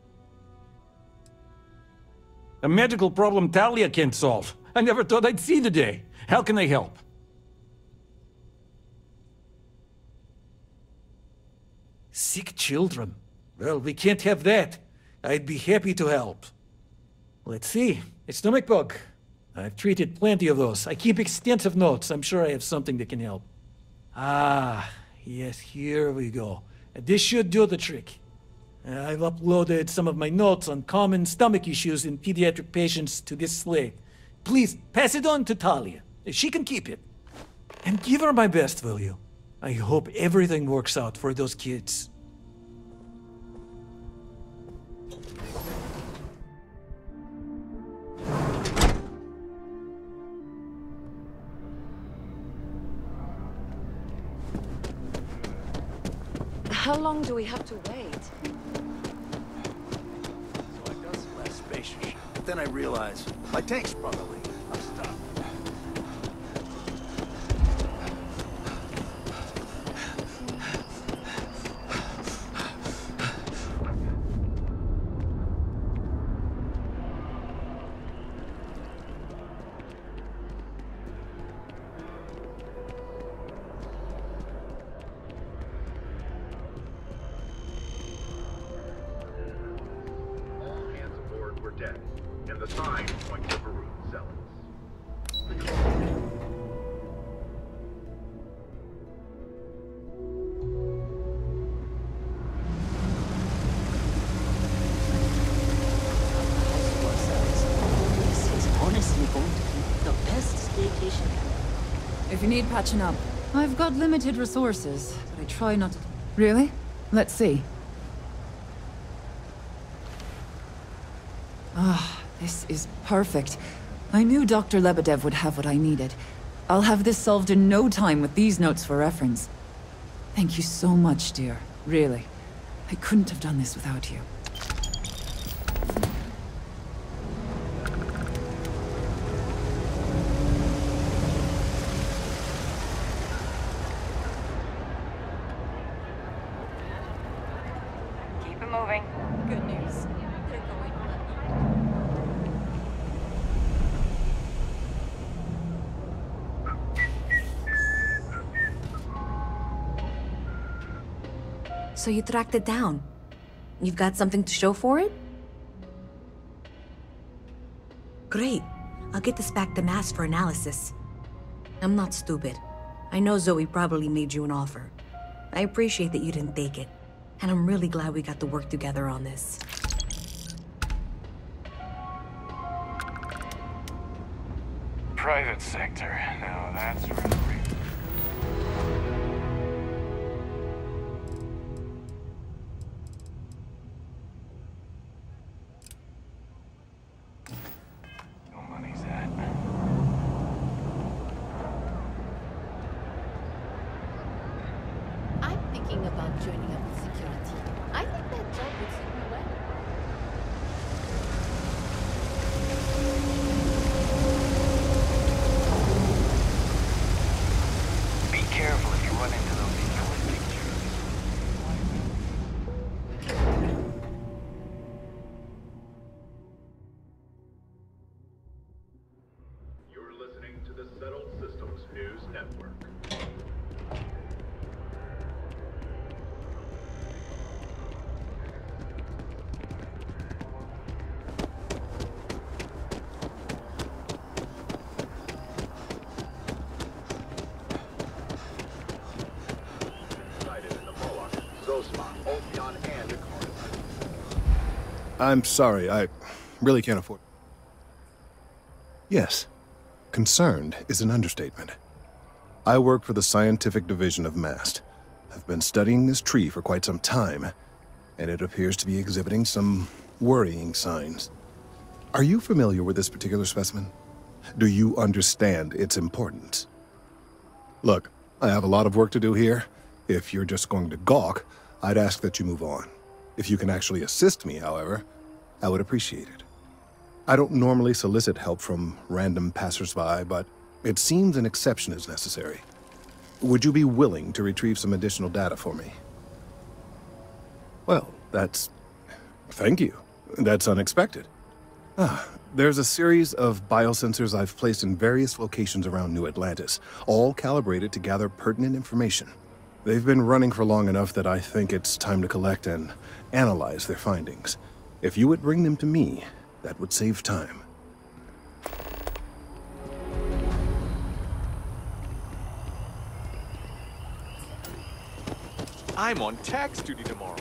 A medical problem Talia can't solve. I never thought I'd see the day. How can I help? Sick children. Well, we can't have that. I'd be happy to help. Let's see. A stomach bug. I've treated plenty of those. I keep extensive notes. I'm sure I have something that can help. Ah, yes, here we go. This should do the trick. I've uploaded some of my notes on common stomach issues in pediatric patients to this slate. Please, pass it on to Talia. She can keep it. And give her my best, will you? I hope everything works out for those kids. How long do we have to wait? So I got some less spacious shit, but then I realized my tank's probably I'm stuck. Dead, and the sign points to Baruch Zealots. This is honestly going to be the best staycation ever. If you need patching up, I've got limited resources, but I try not to... Really? Let's see. Ah, this is perfect. I knew Doctor Lebedev would have what I needed. I'll have this solved in no time with these notes for reference. Thank you so much, dear. Really. I couldn't have done this without you. Keep it moving. Good news. They're going. So you tracked it down. You've got something to show for it? Great. I'll get this back to Mass for analysis. I'm not stupid. I know Zoe probably made you an offer. I appreciate that you didn't take it. And I'm really glad we got to work together on this. Private sector. Now that's really... No money's at. I'm thinking about joining up with security. I think that job would suit me well. Be careful if you run into those utility pictures. You're listening to the Settled Systems News Network. Cited in the Moloch, Zosma, Ophion, and Akron. I'm sorry, I really can't afford... Yes, concerned is an understatement. I work for the scientific division of MAST. I've been studying this tree for quite some time, and it appears to be exhibiting some worrying signs. Are you familiar with this particular specimen? Do you understand its importance? Look, I have a lot of work to do here. If you're just going to gawk, I'd ask that you move on. If you can actually assist me, however, I would appreciate it. I don't normally solicit help from random passersby, but it seems an exception is necessary. Would you be willing to retrieve some additional data for me? Well, that's... Thank you. That's unexpected. Ah, there's a series of biosensors I've placed in various locations around New Atlantis, all calibrated to gather pertinent information. They've been running for long enough that I think it's time to collect and analyze their findings. If you would bring them to me, that would save time. I'm on tax duty tomorrow.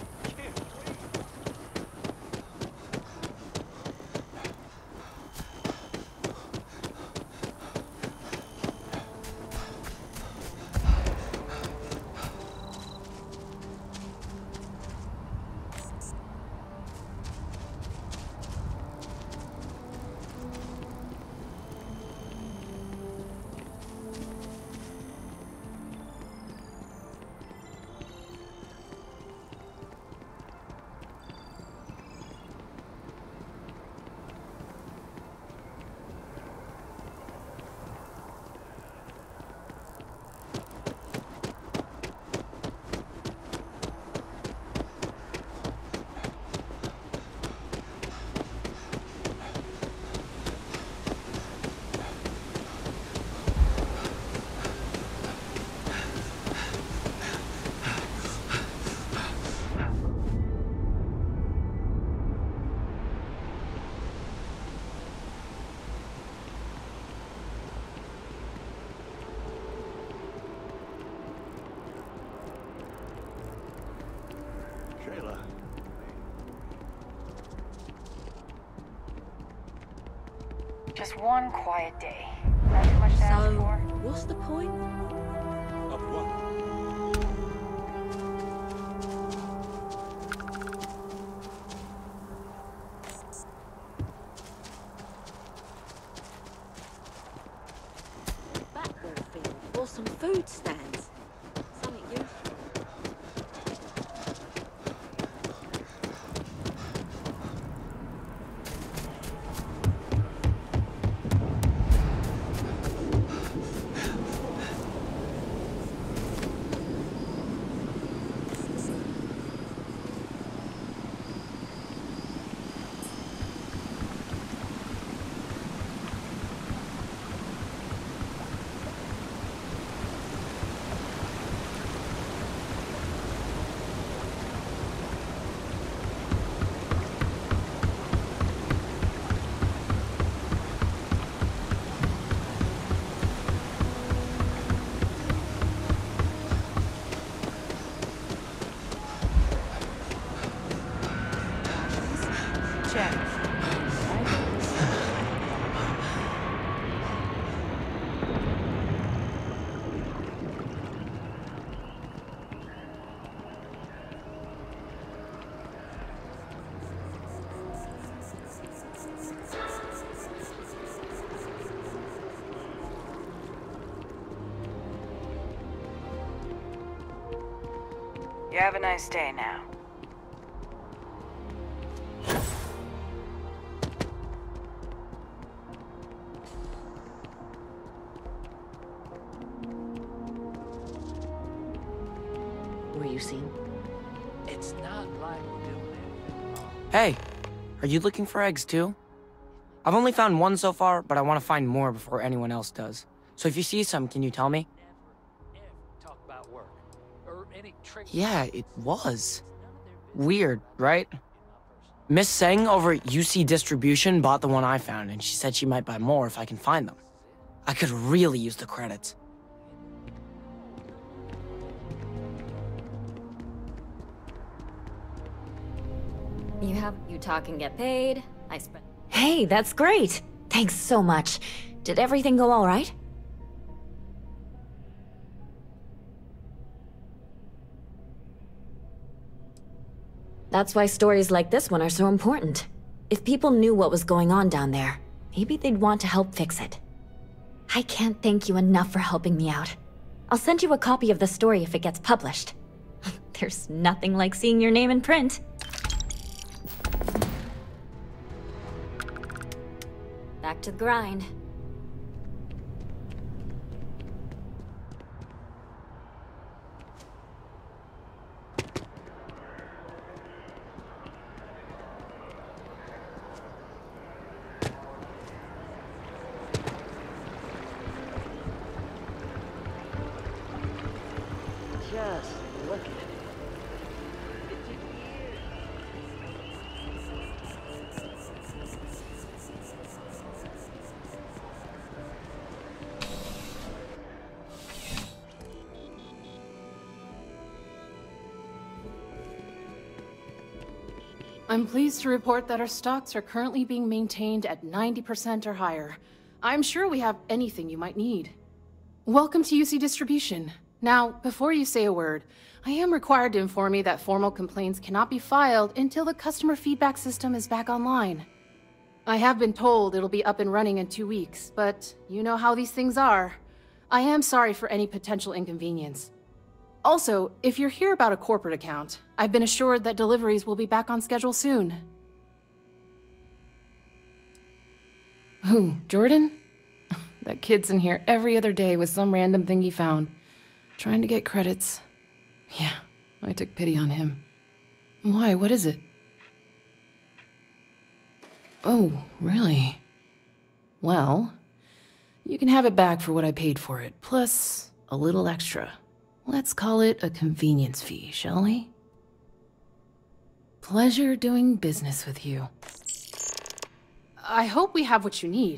Just one quiet day. Not too much to ask for. What's the point? Of what? Battlefield or some food stands. Something useful. You have a nice day now. Were you seen? It's not like doing it. Hey, are you looking for eggs too? I've only found one so far, but I want to find more before anyone else does. So if you see some, can you tell me? Talk about work. Or any trick. Yeah, it was. Weird, right? Miss Seng over at U C Distribution bought the one I found, and she said she might buy more if I can find them. I could really use the credits. You have you talk and get paid. I spread. Hey, that's great. Thanks so much. Did everything go all right? That's why stories like this one are so important. If people knew what was going on down there, maybe they'd want to help fix it. I can't thank you enough for helping me out. I'll send you a copy of the story if it gets published. There's nothing like seeing your name in print. Back to the grind. Just look at it. I'm pleased to report that our stocks are currently being maintained at ninety percent or higher. I'm sure we have anything you might need. Welcome to U C Distribution. Now, before you say a word, I am required to inform you that formal complaints cannot be filed until the customer feedback system is back online. I have been told it'll be up and running in two weeks, but you know how these things are. I am sorry for any potential inconvenience. Also, if you're here about a corporate account, I've been assured that deliveries will be back on schedule soon. Who, Jordan? That kid's in here every other day with some random thing he found, trying to get credits. Yeah, I took pity on him. Why, what is it? Oh, really? Well, you can have it back for what I paid for it, plus a little extra. Let's call it a convenience fee, shall we? Pleasure doing business with you. I hope we have what you need.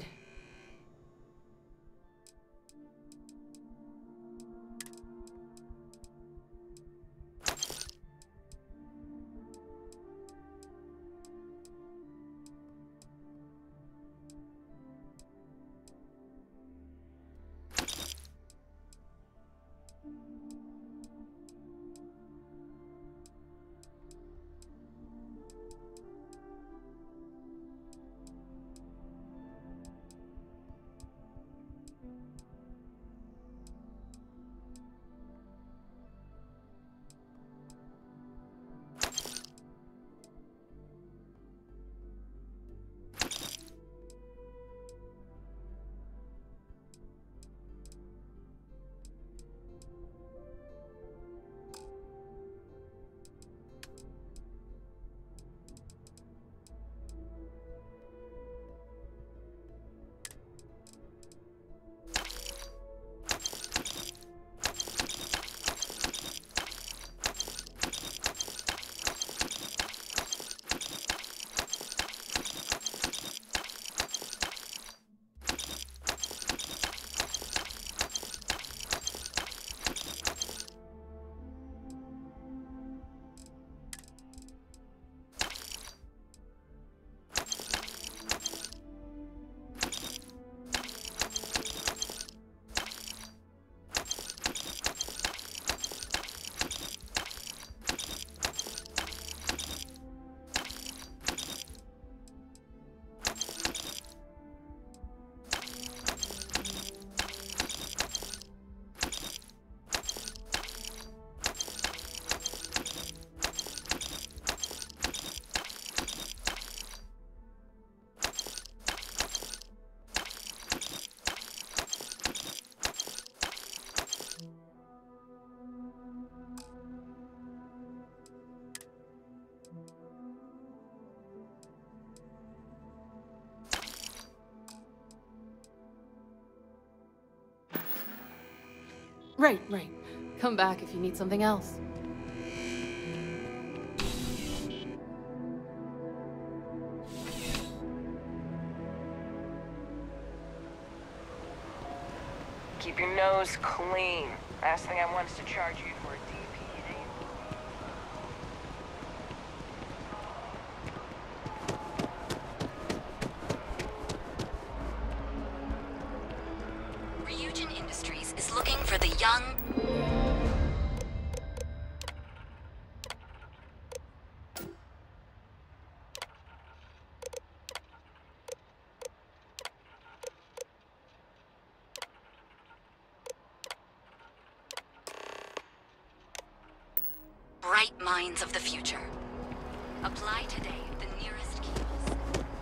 Right, right. Come back if you need something else. Keep your nose clean. Last thing I want is to charge you for a D P. Ryujin Industries is looking for the young... bright minds of the future. Apply today at the nearest kiosk.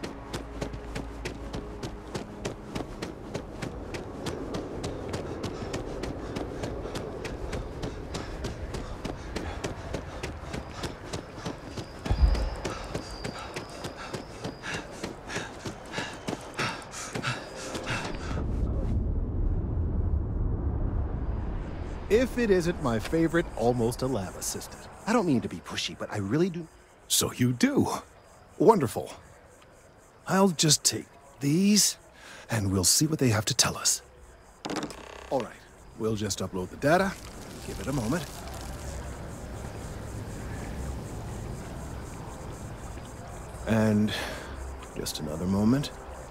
If it isn't my favorite almost a lab assistant. I don't mean to be pushy, but I really do. So you do. Wonderful. I'll just take these, and we'll see what they have to tell us. All right, we'll just upload the data. Give it a moment. And just another moment.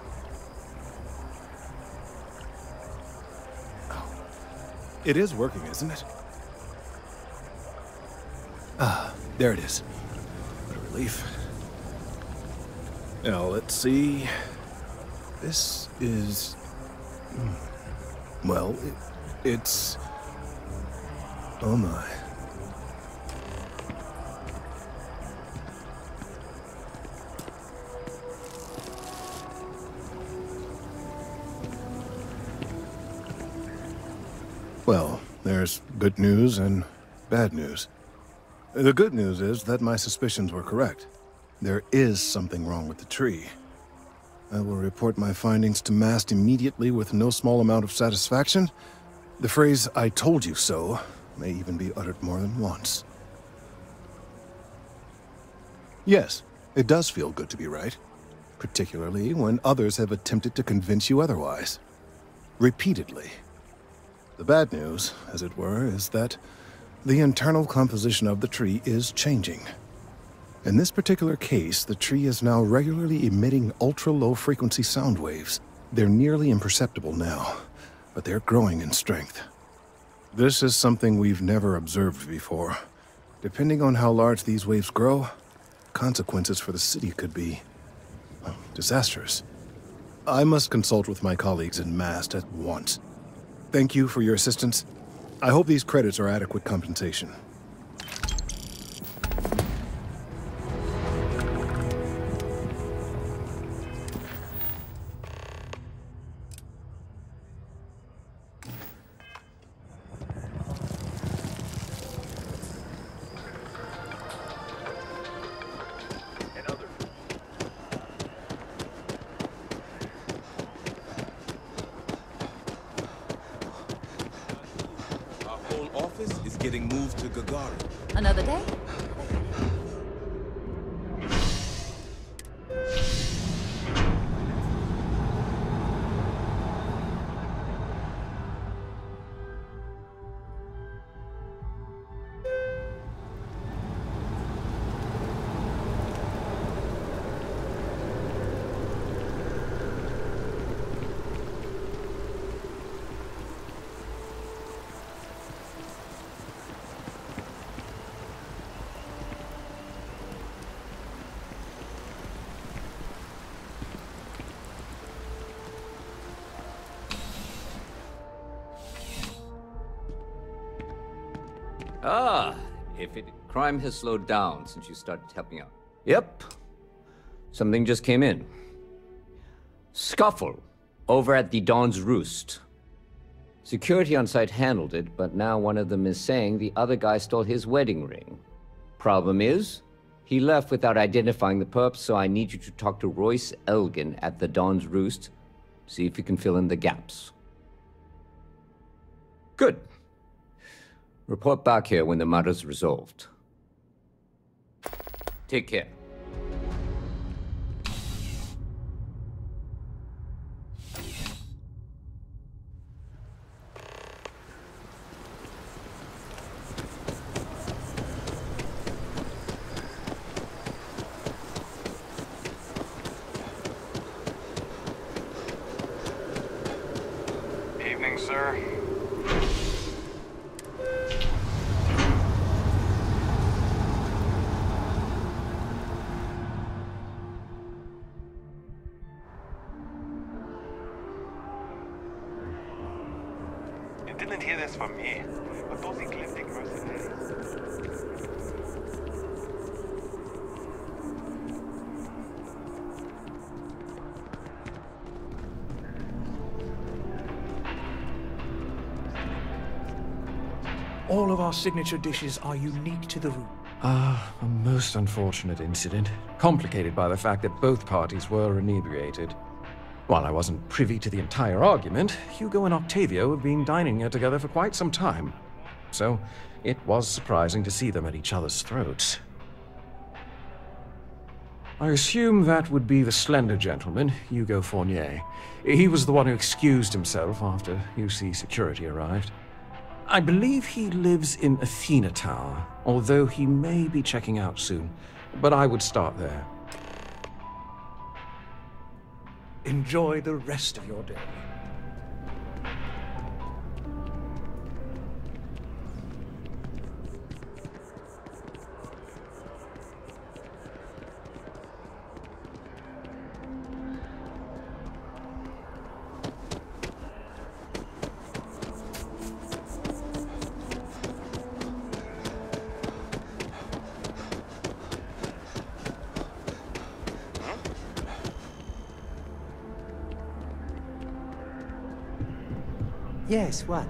Oh. It is working, isn't it? Ah, there it is. What a relief. Now, let's see. This is... Well, it, it's... Oh my. Well, there's good news and bad news. The good news is that my suspicions were correct. There is something wrong with the tree. I will report my findings to Mast immediately with no small amount of satisfaction. The phrase, "I told you so," may even be uttered more than once. Yes, it does feel good to be right, particularly when others have attempted to convince you otherwise. Repeatedly. The bad news, as it were, is that the internal composition of the tree is changing. In this particular case, the tree is now regularly emitting ultra-low frequency sound waves. They're nearly imperceptible now, but they're growing in strength. This is something we've never observed before. Depending on how large these waves grow, consequences for the city could be well, disastrous. I must consult with my colleagues in Mast at once. Thank you for your assistance. I hope these credits are adequate compensation. Another day? Ah, if it, crime has slowed down since you started helping out. Yep. Something just came in. Scuffle over at the Dawn's Roost. Security on site handled it, but now one of them is saying the other guy stole his wedding ring. Problem is, he left without identifying the perp, so I need you to talk to Royce Elgin at the Dawn's Roost. See if you can fill in the gaps. Good. Report back here when the matter's resolved. Take care. Evening, sir. Didn't hear this from me, but those ecliptic mercenaries. All of our signature dishes are unique to the room. Ah, a most unfortunate incident, complicated by the fact that both parties were inebriated. While I wasn't privy to the entire argument, Hugo and Octavio have been dining here together for quite some time. So, it was surprising to see them at each other's throats. I assume that would be the slender gentleman, Hugo Fournier. He was the one who excused himself after U C security arrived. I believe he lives in Athena Tower, although he may be checking out soon, but I would start there. Enjoy the rest of your day. Yes, what?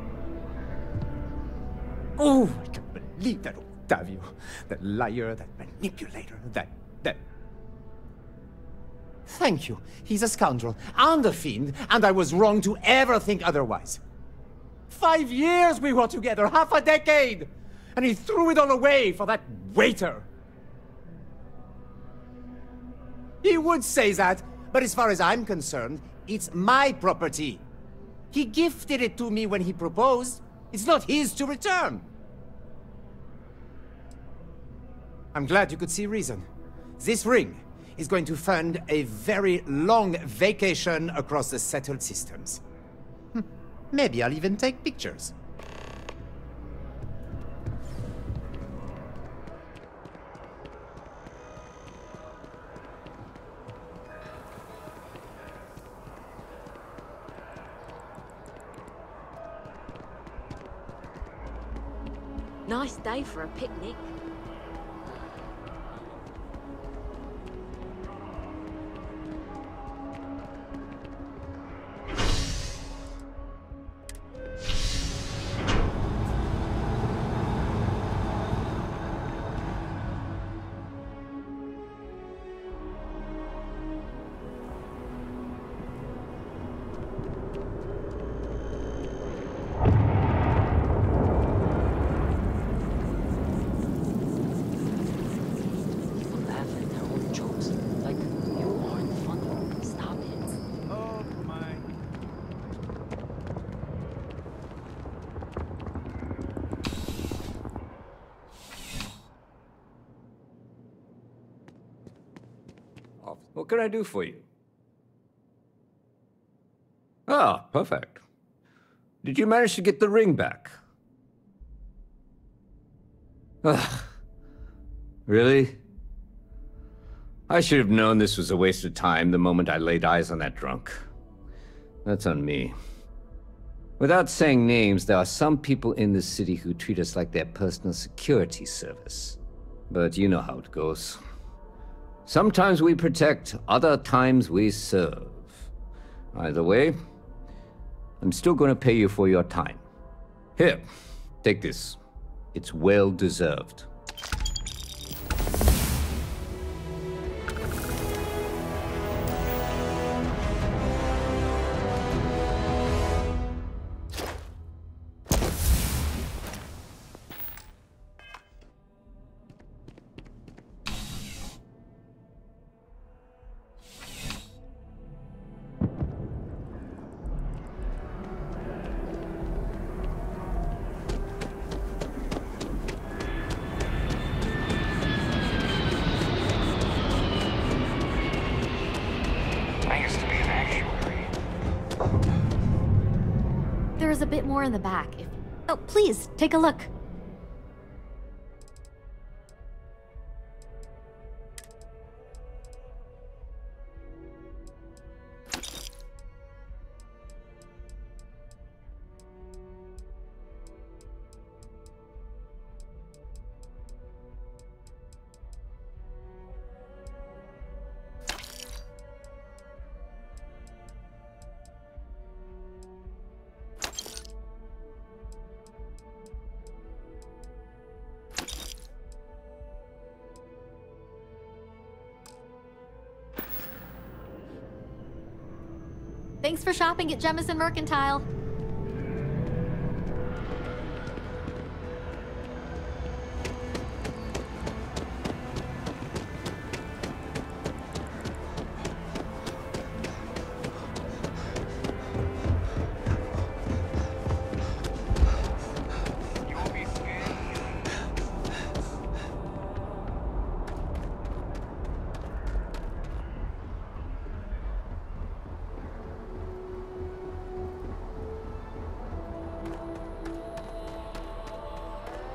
Oh, I can't believe that Octavio. That liar, that manipulator, that... that... Thank you. He's a scoundrel and a fiend, and I was wrong to ever think otherwise. Five years we were together, half a decade! And he threw it all away for that waiter. He would say that, but as far as I'm concerned, it's my property. He gifted it to me when he proposed. It's not his to return. I'm glad you could see reason. This ring is going to fund a very long vacation across the settled systems. Hm. Maybe I'll even take pictures. Nice day for a picnic. What can I do for you? Ah, perfect. Did you manage to get the ring back? Ugh. Really? I should have known this was a waste of time the moment I laid eyes on that drunk. That's on me. Without saying names, there are some people in this city who treat us like their personal security service. But you know how it goes. Sometimes we protect, other times we serve. Either way, I'm still going to pay you for your time. Here, take this. It's well deserved. There's a bit more in the back. If... Oh, please, take a look. Thanks for shopping at Jemison Mercantile.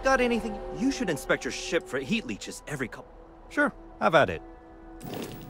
got anything? You should inspect your ship for heat leeches every couple. Sure, have at it.